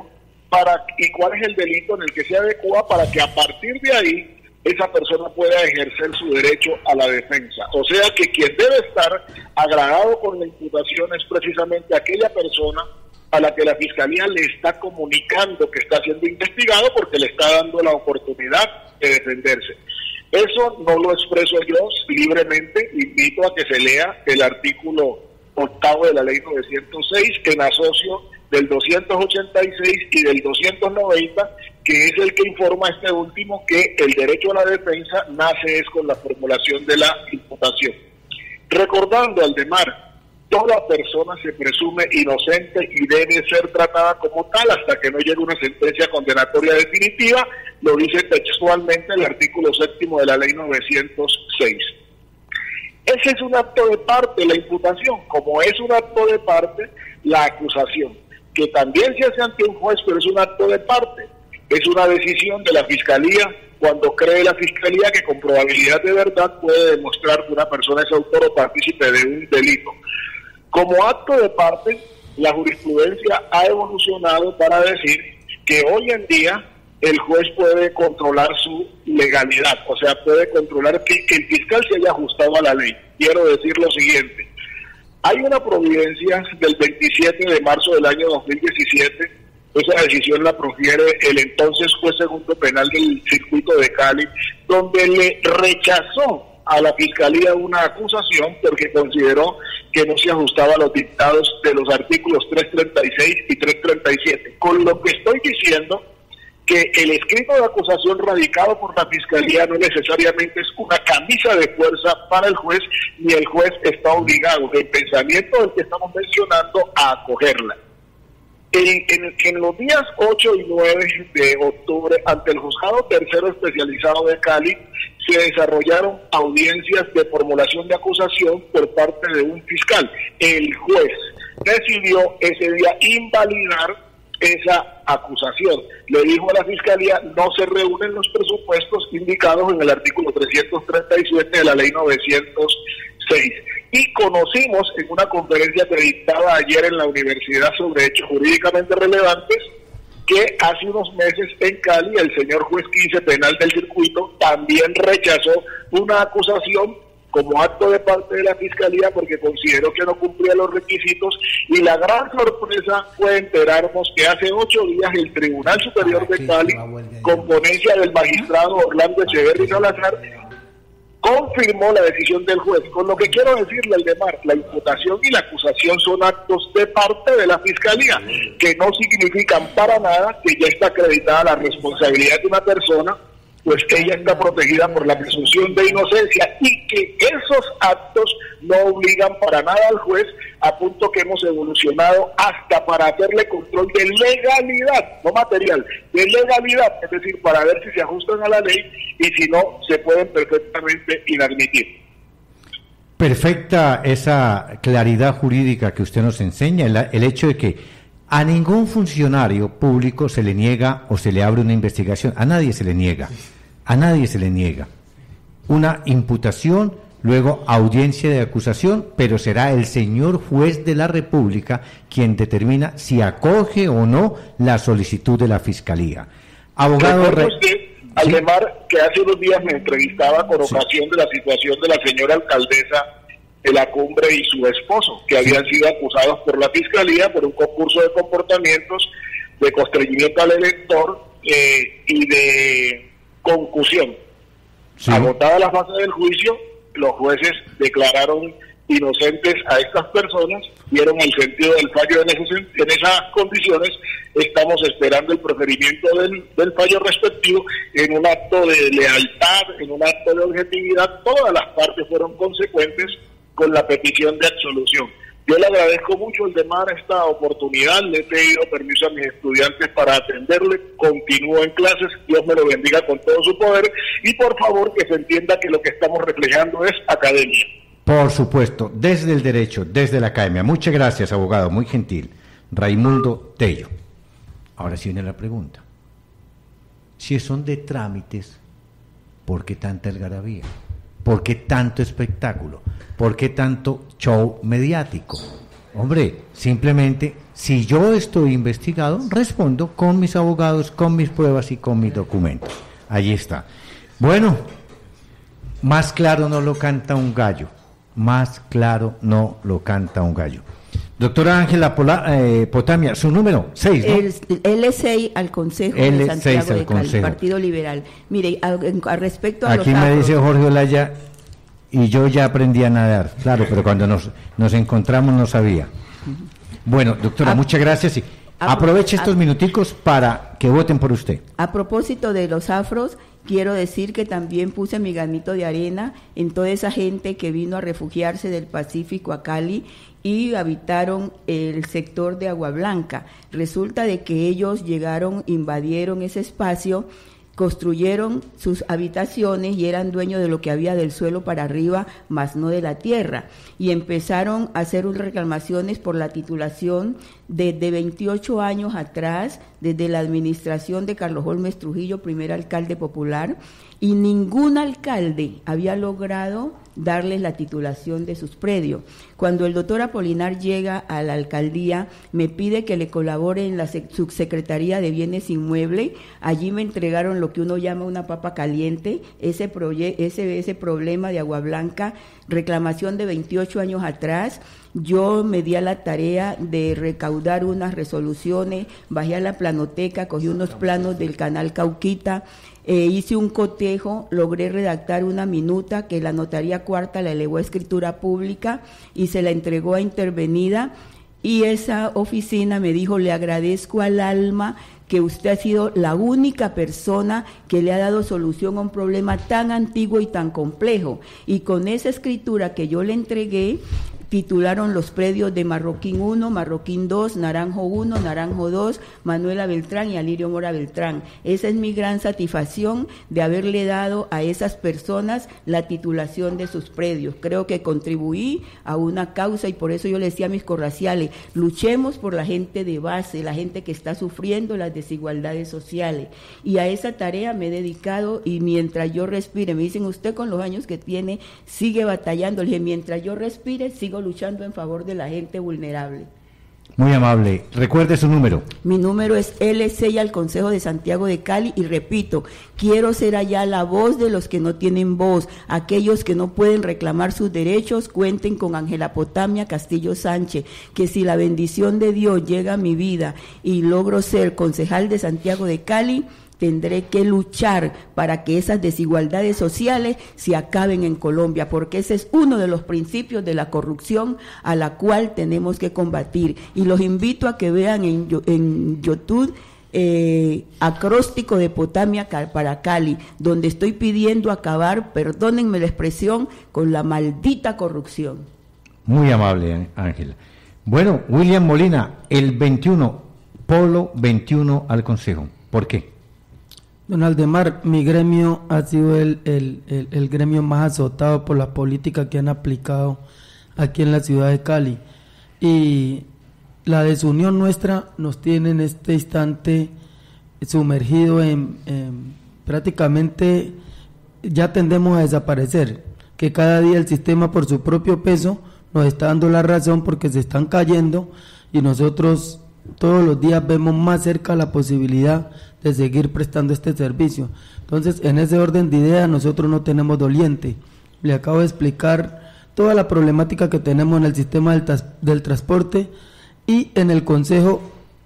S11: y cuál es el delito en el que se adecua para que a partir de ahí esa persona pueda ejercer su derecho a la defensa. O sea que quien debe estar agradado con la imputación es precisamente aquella persona a la que la Fiscalía le está comunicando que está siendo investigado porque le está dando la oportunidad de defenderse. Eso no lo expreso yo libremente, invito a que se lea el artículo 8 de la ley 906 en asocio del 286 y del 290, que es el que informa este último que el derecho a la defensa nace es con la formulación de la imputación. Recordando, Aldemar, toda persona se presume inocente y debe ser tratada como tal hasta que no llegue una sentencia condenatoria definitiva, lo dice textualmente el artículo 7 de la ley 906. Ese es un acto de parte, la imputación, como es un acto de parte la acusación, que también se hace ante un juez, pero es un acto de parte, es una decisión de la Fiscalía cuando cree la Fiscalía que con probabilidad de verdad puede demostrar que una persona es autor o partícipe de un delito. Como acto de parte, la jurisprudencia ha evolucionado para decir que hoy en día el juez puede controlar su legalidad, o sea, puede controlar que el fiscal se haya ajustado a la ley. Quiero decir lo siguiente: hay una providencia del 27 de marzo del año 2017, esa decisión la profiere el entonces juez segundo penal del circuito de Cali, donde le rechazó a la Fiscalía una acusación porque consideró que no se ajustaba a los dictados de los artículos 336 y 337. Con lo que estoy diciendo, que el escrito de acusación radicado por la Fiscalía no necesariamente es una camisa de fuerza para el juez, ni el juez está obligado, el pensamiento del que estamos mencionando, a acogerla. En los días 8 y 9 de octubre, ante el Juzgado Tercero Especializado de Cali, se desarrollaron audiencias de formulación de acusación por parte de un fiscal. El juez decidió ese día invalidar esa acusación. Le dijo a la Fiscalía: no se reúnen los presupuestos indicados en el artículo 337 de la ley 906. Y conocimos en una conferencia que dictaba ayer en la universidad sobre hechos jurídicamente relevantes que hace unos meses en Cali el señor juez 15 penal del circuito también rechazó una acusación como acto de parte de la Fiscalía porque consideró que no cumplía los requisitos, y la gran sorpresa fue enterarnos que hace 8 días el Tribunal Superior de Cali, con ponencia del magistrado Orlando Echeverri Salazar, confirmó la decisión del juez. Con lo que quiero decirle, Aldemar, la imputación y la acusación son actos de parte de la Fiscalía, que no significan para nada que ya está acreditada la responsabilidad de una persona, pues que ella está protegida por la presunción de inocencia, y que esos actos no obligan para nada al juez, a punto que hemos evolucionado hasta para hacerle control de legalidad, no material, de legalidad, es decir, para ver si se ajustan a la ley y si no, se pueden perfectamente inadmitir.
S3: Perfecta esa claridad jurídica que usted nos enseña, el hecho de que a ningún funcionario público se le niega o se le abre una investigación, a nadie se le niega una imputación, luego audiencia de acusación, pero será el señor juez de la República quien determina si acoge o no la solicitud de la Fiscalía. Abogado
S11: Aldemar, que hace unos días me entrevistaba con ocasión de la situación de la señora alcaldesa de La Cumbre y su esposo, que habían sido acusados por la Fiscalía por un concurso de comportamientos, de constreñimiento al elector y de concusión. Agotada la fase del juicio, los jueces declararon inocentes a estas personas, dieron el sentido del fallo en esas condiciones. Estamos esperando el proferimiento del fallo respectivo en un acto de lealtad, en un acto de objetividad. Todas las partes fueron consecuentes con la petición de absolución. Yo le agradezco mucho, Aldemar, esta oportunidad. Le he pedido permiso a mis estudiantes para atenderle. Continúo en clases. Dios me lo bendiga con todo su poder. Y por favor que se entienda que lo que estamos reflejando es academia.
S3: Por supuesto, desde el derecho, desde la academia. Muchas gracias, abogado, muy gentil. Raimundo Tello. Ahora sí viene la pregunta. Si son de trámites, ¿por qué tanta algarabía? ¿Por qué tanto espectáculo? ¿Por qué tanto show mediático? Hombre, simplemente, si yo estoy investigado, respondo con mis abogados, con mis pruebas y con mis documentos. Allí está. Bueno, más claro no lo canta un gallo. Más claro no lo canta un gallo. Doctora Ángela Potamia, su número 6, ¿no?
S6: L6 al Consejo de Santiago de Cali, Partido Liberal. Mire, a respecto a
S3: aquí me dice Jorge Olaya, y yo ya aprendí a nadar, claro, pero cuando nos encontramos no sabía. Bueno, doctora, muchas gracias y aproveche estos minuticos para que voten por usted.
S6: A propósito de los afros, quiero decir que también puse mi granito de arena en toda esa gente que vino a refugiarse del Pacífico a Cali y habitaron el sector de Agua Blanca. Resulta de que ellos llegaron, invadieron ese espacio, construyeron sus habitaciones y eran dueños de lo que había del suelo para arriba, más no de la tierra. Y empezaron a hacer reclamaciones por la titulación desde 28 años atrás, desde la administración de Carlos Holmes Trujillo, primer alcalde popular, y ningún alcalde había logrado darles la titulación de sus predios. Cuando el doctor Apolinar llega a la alcaldía, me pide que le colabore en la subsecretaría de Bienes Inmuebles. Allí me entregaron lo que uno llama una papa caliente, ese problema de Agua Blanca, reclamación de 28 años atrás. Yo me di a la tarea de recaudar unas resoluciones, bajé a la planoteca, cogí unos planos del canal Cauquita, hice un cotejo, logré redactar una minuta que la Notaría Cuarta la elevó a escritura pública y se la entregó a intervenida, y esa oficina me dijo: le agradezco al alma que usted ha sido la única persona que le ha dado solución a un problema tan antiguo y tan complejo. Y con esa escritura que yo le entregué, titularon los predios de Marroquín 1, Marroquín 2, Naranjo 1, Naranjo 2, Manuela Beltrán y Alirio Mora Beltrán. Esa es mi gran satisfacción de haberle dado a esas personas la titulación de sus predios. Creo que contribuí a una causa y por eso yo le decía a mis corraciales: luchemos por la gente de base, la gente que está sufriendo las desigualdades sociales. Y a esa tarea me he dedicado, y mientras yo respire, me dicen: usted con los años que tiene sigue batallando. Le dije: mientras yo respire, sigo luchando en favor de la gente vulnerable.
S3: Muy amable. Recuerde su número.
S6: Mi número es L6 al Consejo de Santiago de Cali, y repito, quiero ser allá la voz de los que no tienen voz, aquellos que no pueden reclamar sus derechos. Cuenten con Ángela Potamia Castillo Sánchez, que si la bendición de Dios llega a mi vida y logro ser concejal de Santiago de Cali, tendré que luchar para que esas desigualdades sociales se acaben en Colombia, porque ese es uno de los principios de la corrupción a la cual tenemos que combatir. Y los invito a que vean en YouTube acróstico de Potamia para Cali, donde estoy pidiendo acabar, perdónenme la expresión, con la maldita corrupción.
S3: Muy amable, Ángela. Bueno, William Molina, el 21, Polo 21 al Consejo. ¿Por qué?
S7: Don Aldemar, mi gremio ha sido el gremio más azotado por la política que han aplicado aquí en la ciudad de Cali. Y la desunión nuestra nos tiene en este instante sumergido en prácticamente ya tendemos a desaparecer, que cada día el sistema por su propio peso nos está dando la razón porque se están cayendo y nosotros todos los días vemos más cerca la posibilidad de seguir prestando este servicio. Entonces, en ese orden de ideas, nosotros no tenemos doliente. Le acabo de explicar toda la problemática que tenemos en el sistema del transporte, y en el Consejo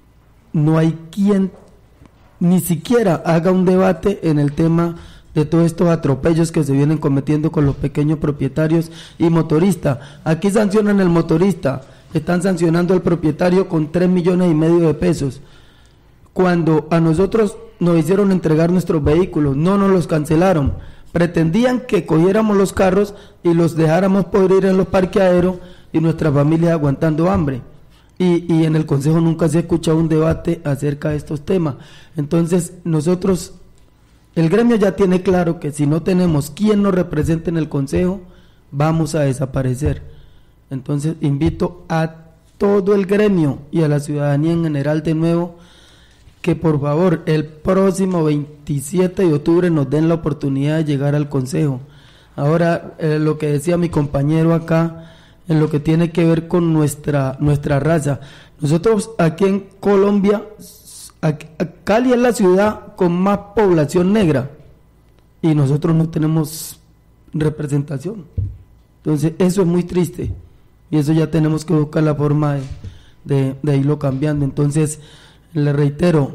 S7: no hay quien ni siquiera haga un debate en el tema de todos estos atropellos que se vienen cometiendo con los pequeños propietarios y motoristas. Aquí sancionan al motorista, están sancionando al propietario con 3,5 millones de pesos. Cuando a nosotros nos hicieron entregar nuestros vehículos, no nos los cancelaron, pretendían que cogiéramos los carros y los dejáramos podrir en los parqueaderos y nuestras familias aguantando hambre. Y en el Consejo nunca se ha escuchado un debate acerca de estos temas. Entonces nosotros, el gremio ya tiene claro que si no tenemos quien nos represente en el Consejo, vamos a desaparecer. Entonces invito a todo el gremio y a la ciudadanía en general de nuevo que por favor el próximo 27 de octubre nos den la oportunidad de llegar al Consejo. Ahora, lo que decía mi compañero acá, en lo que tiene que ver con nuestra raza. Nosotros aquí en Colombia, Cali es la ciudad con más población negra y nosotros no tenemos representación. Entonces eso es muy triste y eso ya tenemos que buscar la forma de irlo cambiando. Entonces le reitero,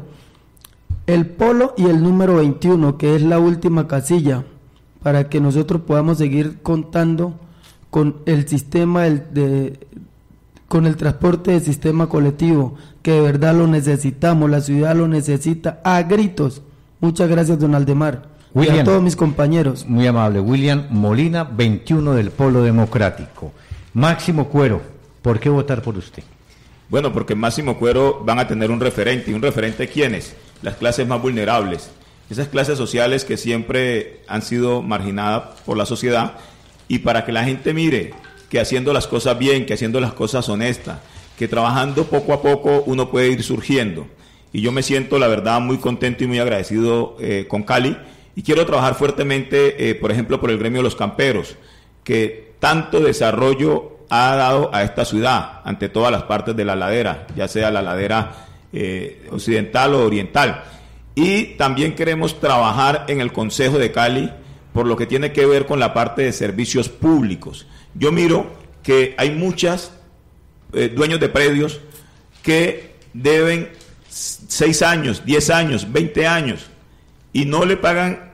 S7: el polo y el número 21, que es la última casilla, para que nosotros podamos seguir contando con el sistema con el transporte de sistema colectivo, que de verdad lo necesitamos, la ciudad lo necesita a gritos. Muchas gracias, don Aldemar, William, y a todos mis compañeros.
S3: Muy amable. William Molina, 21 del Polo Democrático. Máximo Cuero, ¿por qué votar por usted?
S8: Bueno, porque en Máximo Cuero van a tener un referente. ¿Y un referente quiénes? Las clases más vulnerables. Esas clases sociales que siempre han sido marginadas por la sociedad, y para que la gente mire que haciendo las cosas bien, que haciendo las cosas honestas, que trabajando poco a poco uno puede ir surgiendo. Y yo me siento, la verdad, muy contento y muy agradecido con Cali, y quiero trabajar fuertemente, por ejemplo, por el gremio de los camperos, que tanto desarrollo ha dado a esta ciudad, ante todas las partes de la ladera, ya sea la ladera occidental o oriental. Y también queremos trabajar en el Consejo de Cali por lo que tiene que ver con la parte de servicios públicos. Yo miro que hay muchas dueños de predios que deben 6 años, 10 años, 20 años y no le pagan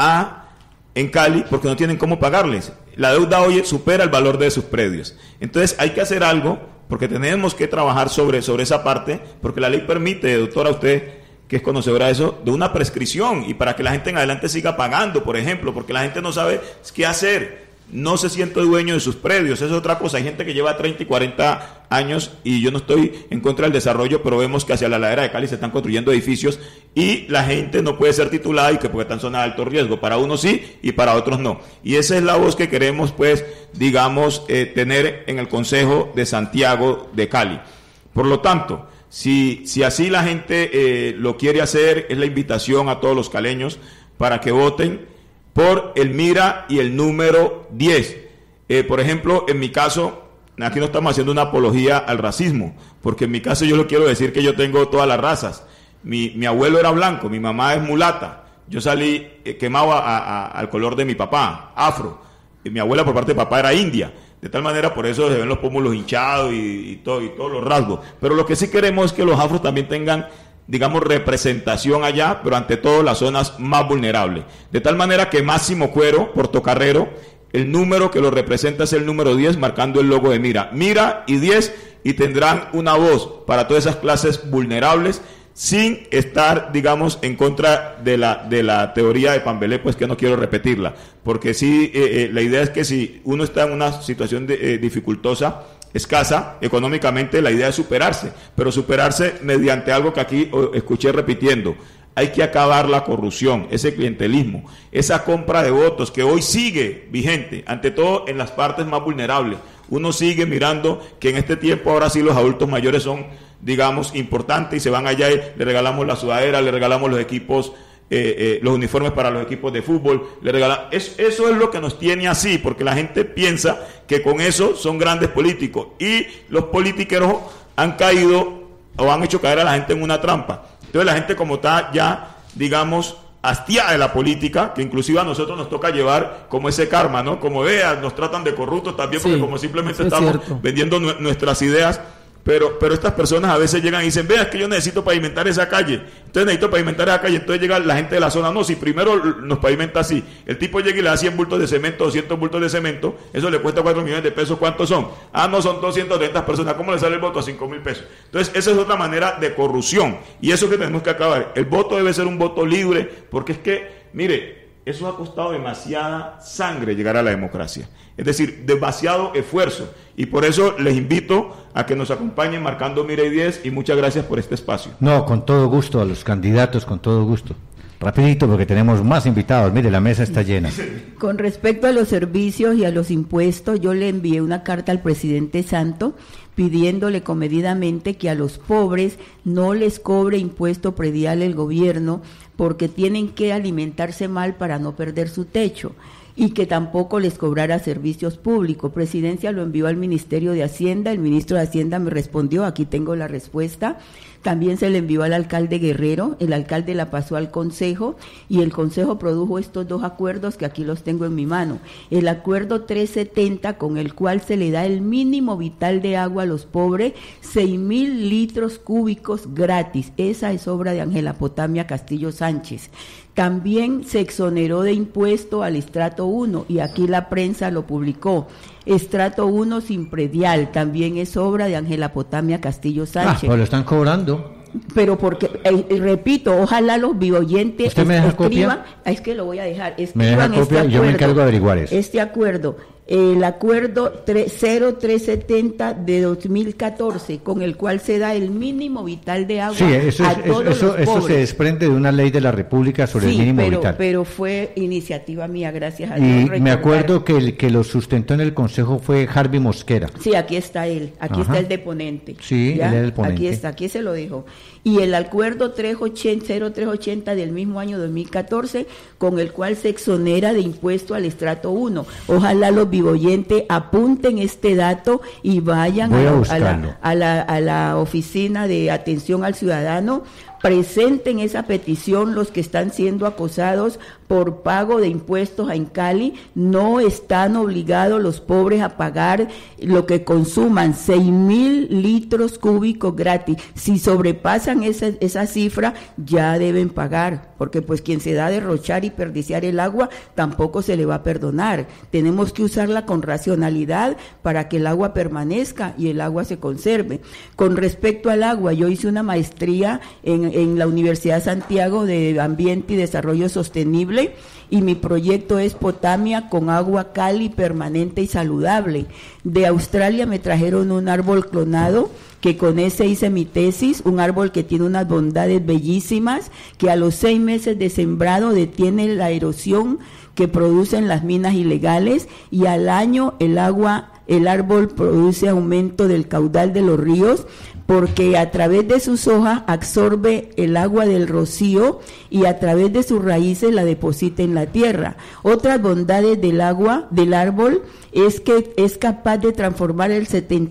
S8: en Cali porque no tienen cómo pagarles. La deuda hoy supera el valor de sus predios. Entonces hay que hacer algo porque tenemos que trabajar sobre esa parte, porque la ley permite, doctora, usted que es conocedora de eso, de una prescripción, y para que la gente en adelante siga pagando, por ejemplo, porque la gente no sabe qué hacer, no se siente dueño de sus predios. Eso es otra cosa. Hay gente que lleva 30 y 40 años, y yo no estoy en contra del desarrollo, pero vemos que hacia la ladera de Cali se están construyendo edificios y la gente no puede ser titulada, y que porque están en zona de alto riesgo, para unos sí y para otros no. Y esa es la voz que queremos, pues, digamos, tener en el Consejo de Santiago de Cali. Por lo tanto, si así la gente lo quiere hacer, es la invitación a todos los caleños para que voten por el Mira y el número 10. Por ejemplo, en mi caso, aquí no estamos haciendo una apología al racismo, porque en mi caso yo le quiero decir que yo tengo todas las razas. Mi abuelo era blanco, mi mamá es mulata, yo salí quemado al color de mi papá, afro, y mi abuela por parte de papá era india. De tal manera, por eso se ven los pómulos hinchados y todos los rasgos. Pero lo que sí queremos es que los afros también tengan, digamos, representación allá, pero ante todo las zonas más vulnerables. De tal manera que Máximo Cuero, Portocarrero, el número que lo representa es el número 10, marcando el logo de Mira. Mira y 10, y tendrán una voz para todas esas clases vulnerables, sin estar, digamos, en contra de la teoría de Pambelé, pues que no quiero repetirla, porque sí, la idea es que si uno está en una situación dificultosa, escasa económicamente, la idea es superarse, pero superarse mediante algo que aquí escuché repitiendo, hay que acabar la corrupción, ese clientelismo, esa compra de votos que hoy sigue vigente, ante todo en las partes más vulnerables. Uno sigue mirando que en este tiempo ahora sí los adultos mayores son, digamos, importantes y se van allá y le regalamos la sudadera, le regalamos los equipos, los uniformes para los equipos de fútbol, eso es lo que nos tiene así, porque la gente piensa que con eso son grandes políticos y los politiqueros han caído o han hecho caer a la gente en una trampa. Entonces la gente como está ya, digamos, hastiada de la política, que inclusive a nosotros nos toca llevar como ese karma, ¿no? Como vean, nos tratan de corruptos también, porque como simplemente estamos vendiendo nuestras ideas. Pero estas personas a veces llegan y dicen, vea, es que yo necesito pavimentar esa calle, entonces necesito pavimentar esa calle, entonces llega la gente de la zona, no, si primero nos pavimenta así, el tipo llega y le da 100 bultos de cemento, 200 bultos de cemento, eso le cuesta 4 millones de pesos, ¿cuántos son? No, son 230 personas, ¿cómo le sale el voto a 5,000 pesos? Entonces esa es otra manera de corrupción, y eso que tenemos que acabar. El voto debe ser un voto libre, porque es que, mire, eso ha costado demasiada sangre llegar a la democracia, es decir, demasiado esfuerzo, y por eso les invito a que nos acompañen marcando Mira y 10, y muchas gracias por este espacio.
S3: No, con todo gusto, a los candidatos, con todo gusto. Rapidito, porque tenemos más invitados, mire, la mesa está llena.
S6: Con respecto a los servicios y a los impuestos, yo le envié una carta al presidente Santo pidiéndole comedidamente que a los pobres no les cobre impuesto predial el gobierno, porque tienen que alimentarse mal para no perder su techo, y que tampoco les cobrara servicios públicos. Presidencia lo envió al Ministerio de Hacienda, el ministro de Hacienda me respondió, aquí tengo la respuesta. También se le envió al alcalde Guerrero, el alcalde la pasó al Consejo, y el Consejo produjo estos 2 acuerdos que aquí los tengo en mi mano. El acuerdo 370, con el cual se le da el mínimo vital de agua a los pobres, 6,000 litros cúbicos gratis. Esa es obra de Ángela Potamia Castillo Sánchez. También se exoneró de impuesto al estrato 1, y aquí la prensa lo publicó. Estrato 1 sin predial, también es obra de Ángela Potamia Castillo Sánchez.
S3: Pues lo están cobrando.
S6: Pero porque, repito, ojalá los vivoyentes
S3: ¿Usted me deja copia?
S6: Es que lo voy a dejar.
S3: Me deja copia, yo me encargo de averiguar eso.
S6: Este acuerdo, el acuerdo 0370 de 2014, con el cual se da el mínimo vital de agua a todos los pobres.
S3: Eso se desprende de una ley de la República sobre el mínimo vital.
S6: Pero fue iniciativa mía, gracias a Dios.
S3: Y me acuerdo que el que lo sustentó en el Consejo fue Harvey Mosquera.
S6: Sí, aquí está él, aquí está el deponente.
S3: Sí,
S6: ¿ya?
S3: Él era el ponente.
S6: Aquí está, aquí se lo dijo. Y el acuerdo 0380 del mismo año 2014, con el cual se exonera de impuesto al estrato 1. Ojalá los vivoyentes apunten este dato y vayan a la oficina de atención al ciudadano, presenten esa petición. Los que están siendo acosados por pago de impuestos en Cali, no están obligados los pobres a pagar lo que consuman, 6,000 litros cúbicos gratis. Si sobrepasan esa cifra, ya deben pagar, porque pues quien se da a derrochar y perdiciar el agua, tampoco se le va a perdonar. Tenemos que usarla con racionalidad para que el agua permanezca y el agua se conserve. Con respecto al agua, yo hice una maestría en la Universidad de Santiago de Ambiente y Desarrollo Sostenible, y mi proyecto es Potamia con agua Cali permanente y saludable. De Australia me trajeron un árbol clonado, que con ese hice mi tesis, un árbol que tiene unas bondades bellísimas, que a los 6 meses de sembrado detiene la erosión que producen las minas ilegales, y al año el árbol produce aumento del caudal de los ríos, porque a través de sus hojas absorbe el agua del rocío y a través de sus raíces la deposita en la tierra. Otras bondades del árbol es que es capaz de transformar el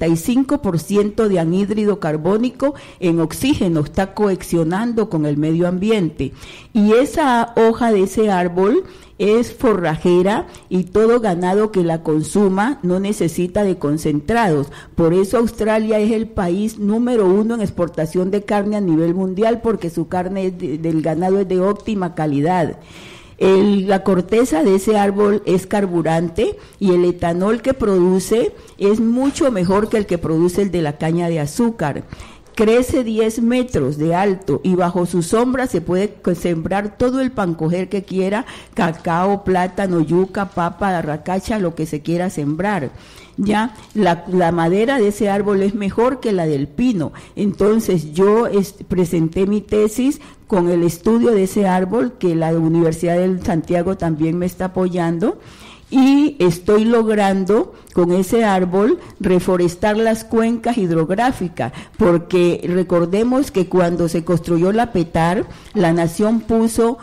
S6: 75% de anhídrido carbónico en oxígeno, está coexionando con el medio ambiente. Y esa hoja de ese árbol es forrajera, y todo ganado que la consuma no necesita de concentrados. Por eso Australia es el país número 1 en exportación de carne a nivel mundial, porque su carne del ganado es de óptima calidad. La corteza de ese árbol es carburante, y el etanol que produce es mucho mejor que el que produce el de la caña de azúcar. crece 10 metros de alto y bajo su sombra se puede sembrar todo el pancoger que quiera, cacao, plátano, yuca, papa, arracacha, lo que se quiera sembrar. Ya la madera de ese árbol es mejor que la del pino. Entonces yo presenté mi tesis con el estudio de ese árbol, que la Universidad de Santiago también me está apoyando, y estoy logrando con ese árbol reforestar las cuencas hidrográficas, porque recordemos que cuando se construyó la PETAR, la nación puso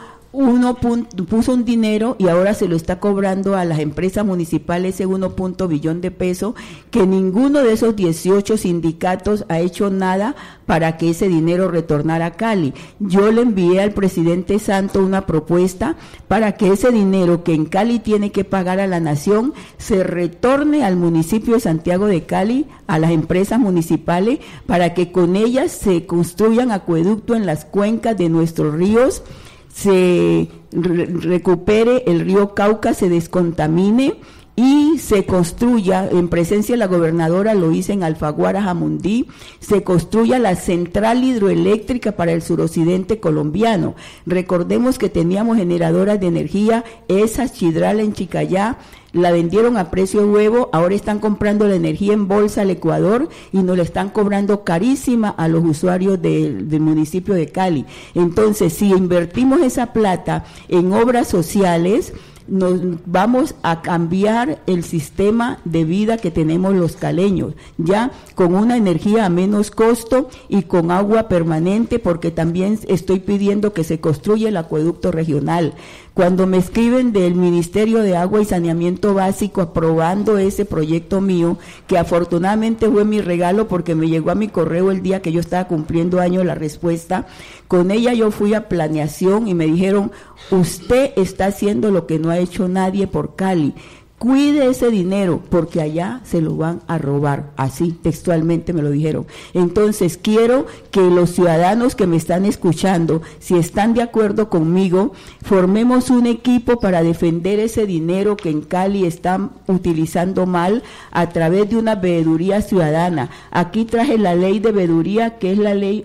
S6: un dinero y ahora se lo está cobrando a las empresas municipales ese 1 billón de pesos, que ninguno de esos 18 sindicatos ha hecho nada para que ese dinero retornara a Cali. Yo le envié al presidente Santos una propuesta para que ese dinero que en Cali tiene que pagar a la nación se retorne al municipio de Santiago de Cali, a las empresas municipales, para que con ellas se construyan acueductos en las cuencas de nuestros ríos, se recupere el río Cauca, se descontamine y se construya, en presencia de la gobernadora lo hice en Alfaguara, Jamundí, se construya la central hidroeléctrica para el suroccidente colombiano. Recordemos que teníamos generadoras de energía, esa Chidral en Chicayá, la vendieron a precio de huevo, ahora están comprando la energía en bolsa al Ecuador y nos la están cobrando carísima a los usuarios del municipio de Cali. Entonces, si invertimos esa plata en obras sociales, nos vamos a cambiar el sistema de vida que tenemos los caleños, ya con una energía a menos costo y con agua permanente, porque también estoy pidiendo que se construya el acueducto regional. Cuando me escriben del Ministerio de Agua y Saneamiento Básico aprobando ese proyecto mío, que afortunadamente fue mi regalo porque me llegó a mi correo el día que yo estaba cumpliendo años la respuesta, con ella yo fui a planeación y me dijeron, usted está haciendo lo que no ha hecho nadie por Cali. Cuide ese dinero porque allá se lo van a robar, así textualmente me lo dijeron. Entonces quiero que los ciudadanos que me están escuchando, si están de acuerdo conmigo, formemos un equipo para defender ese dinero que en Cali están utilizando mal a través de una veeduría ciudadana. Aquí traje la ley de veeduría, que es la ley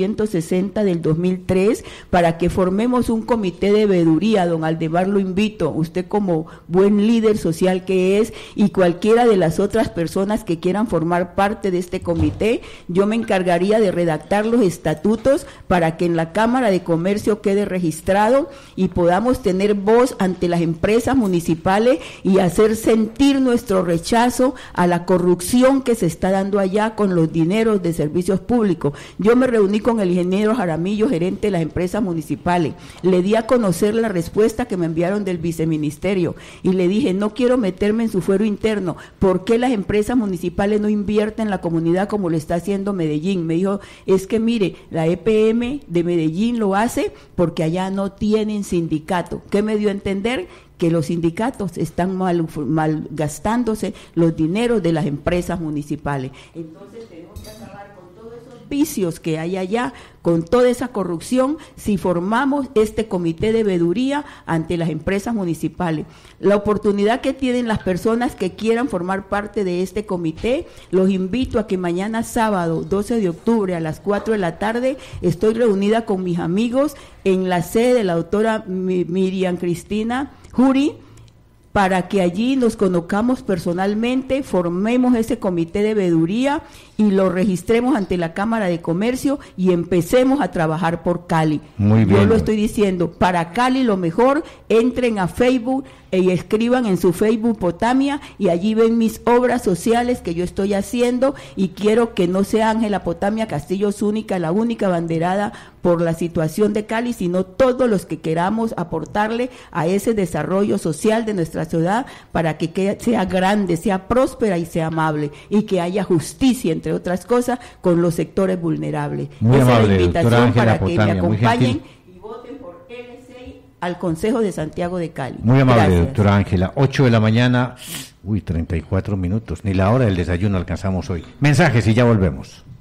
S6: 860 del 2003, para que formemos un comité de veeduría. Don Aldemar, lo invito, usted como buen líder social que es, y cualquiera de las otras personas que quieran formar parte de este comité, yo me encargaría de redactar los estatutos para que en la Cámara de Comercio quede registrado y podamos tener voz ante las empresas municipales y hacer sentir nuestro rechazo a la corrupción que se está dando allá con los dineros de servicios públicos. Yo me reuní con el ingeniero Jaramillo, gerente de las empresas municipales, le di a conocer la respuesta que me enviaron del viceministerio y le dije, no quiero meterme en su fuero interno, ¿por qué las empresas municipales no invierten en la comunidad como lo está haciendo Medellín? Me dijo, es que mire, la EPM de Medellín lo hace porque allá no tienen sindicato. ¿Qué me dio a entender? Que los sindicatos están malgastándose los dineros de las empresas municipales. Entonces tenemos que acabar con todos esos vicios que hay allá, con toda esa corrupción, si formamos este comité de veeduría ante las empresas municipales. La oportunidad que tienen las personas que quieran formar parte de este comité, los invito a que mañana sábado 12 de octubre a las 4 de la tarde estoy reunida con mis amigos en la sede de la doctora Miriam Cristina Juri, para que allí nos conozcamos personalmente, formemos ese comité de veeduría y lo registremos ante la Cámara de Comercio y empecemos a trabajar por Cali.
S3: Muy bien.
S6: Yo lo estoy diciendo, para Cali lo mejor, entren a Facebook y escriban en su Facebook Potamia y allí ven mis obras sociales que yo estoy haciendo, y quiero que no sea Ángela Potamia Castillo Zúñiga la única banderada por la situación de Cali, sino todos los que queramos aportarle a ese desarrollo social de nuestra ciudad para que sea grande, sea próspera y sea amable, y que haya justicia, entre otras cosas, con los sectores vulnerables.
S3: Muy
S6: Esa
S3: amable,
S6: es la invitación
S3: doctora
S6: para
S3: Ángela
S6: que
S3: Potamia,
S6: me
S3: muy
S6: acompañen
S3: gentil.
S6: y voten por LCI al Consejo de Santiago de Cali.
S3: Muy amable,
S6: Gracias.
S3: doctora Ángela. 8 de la mañana, 34 minutos, ni la hora del desayuno alcanzamos hoy. Mensajes y ya volvemos.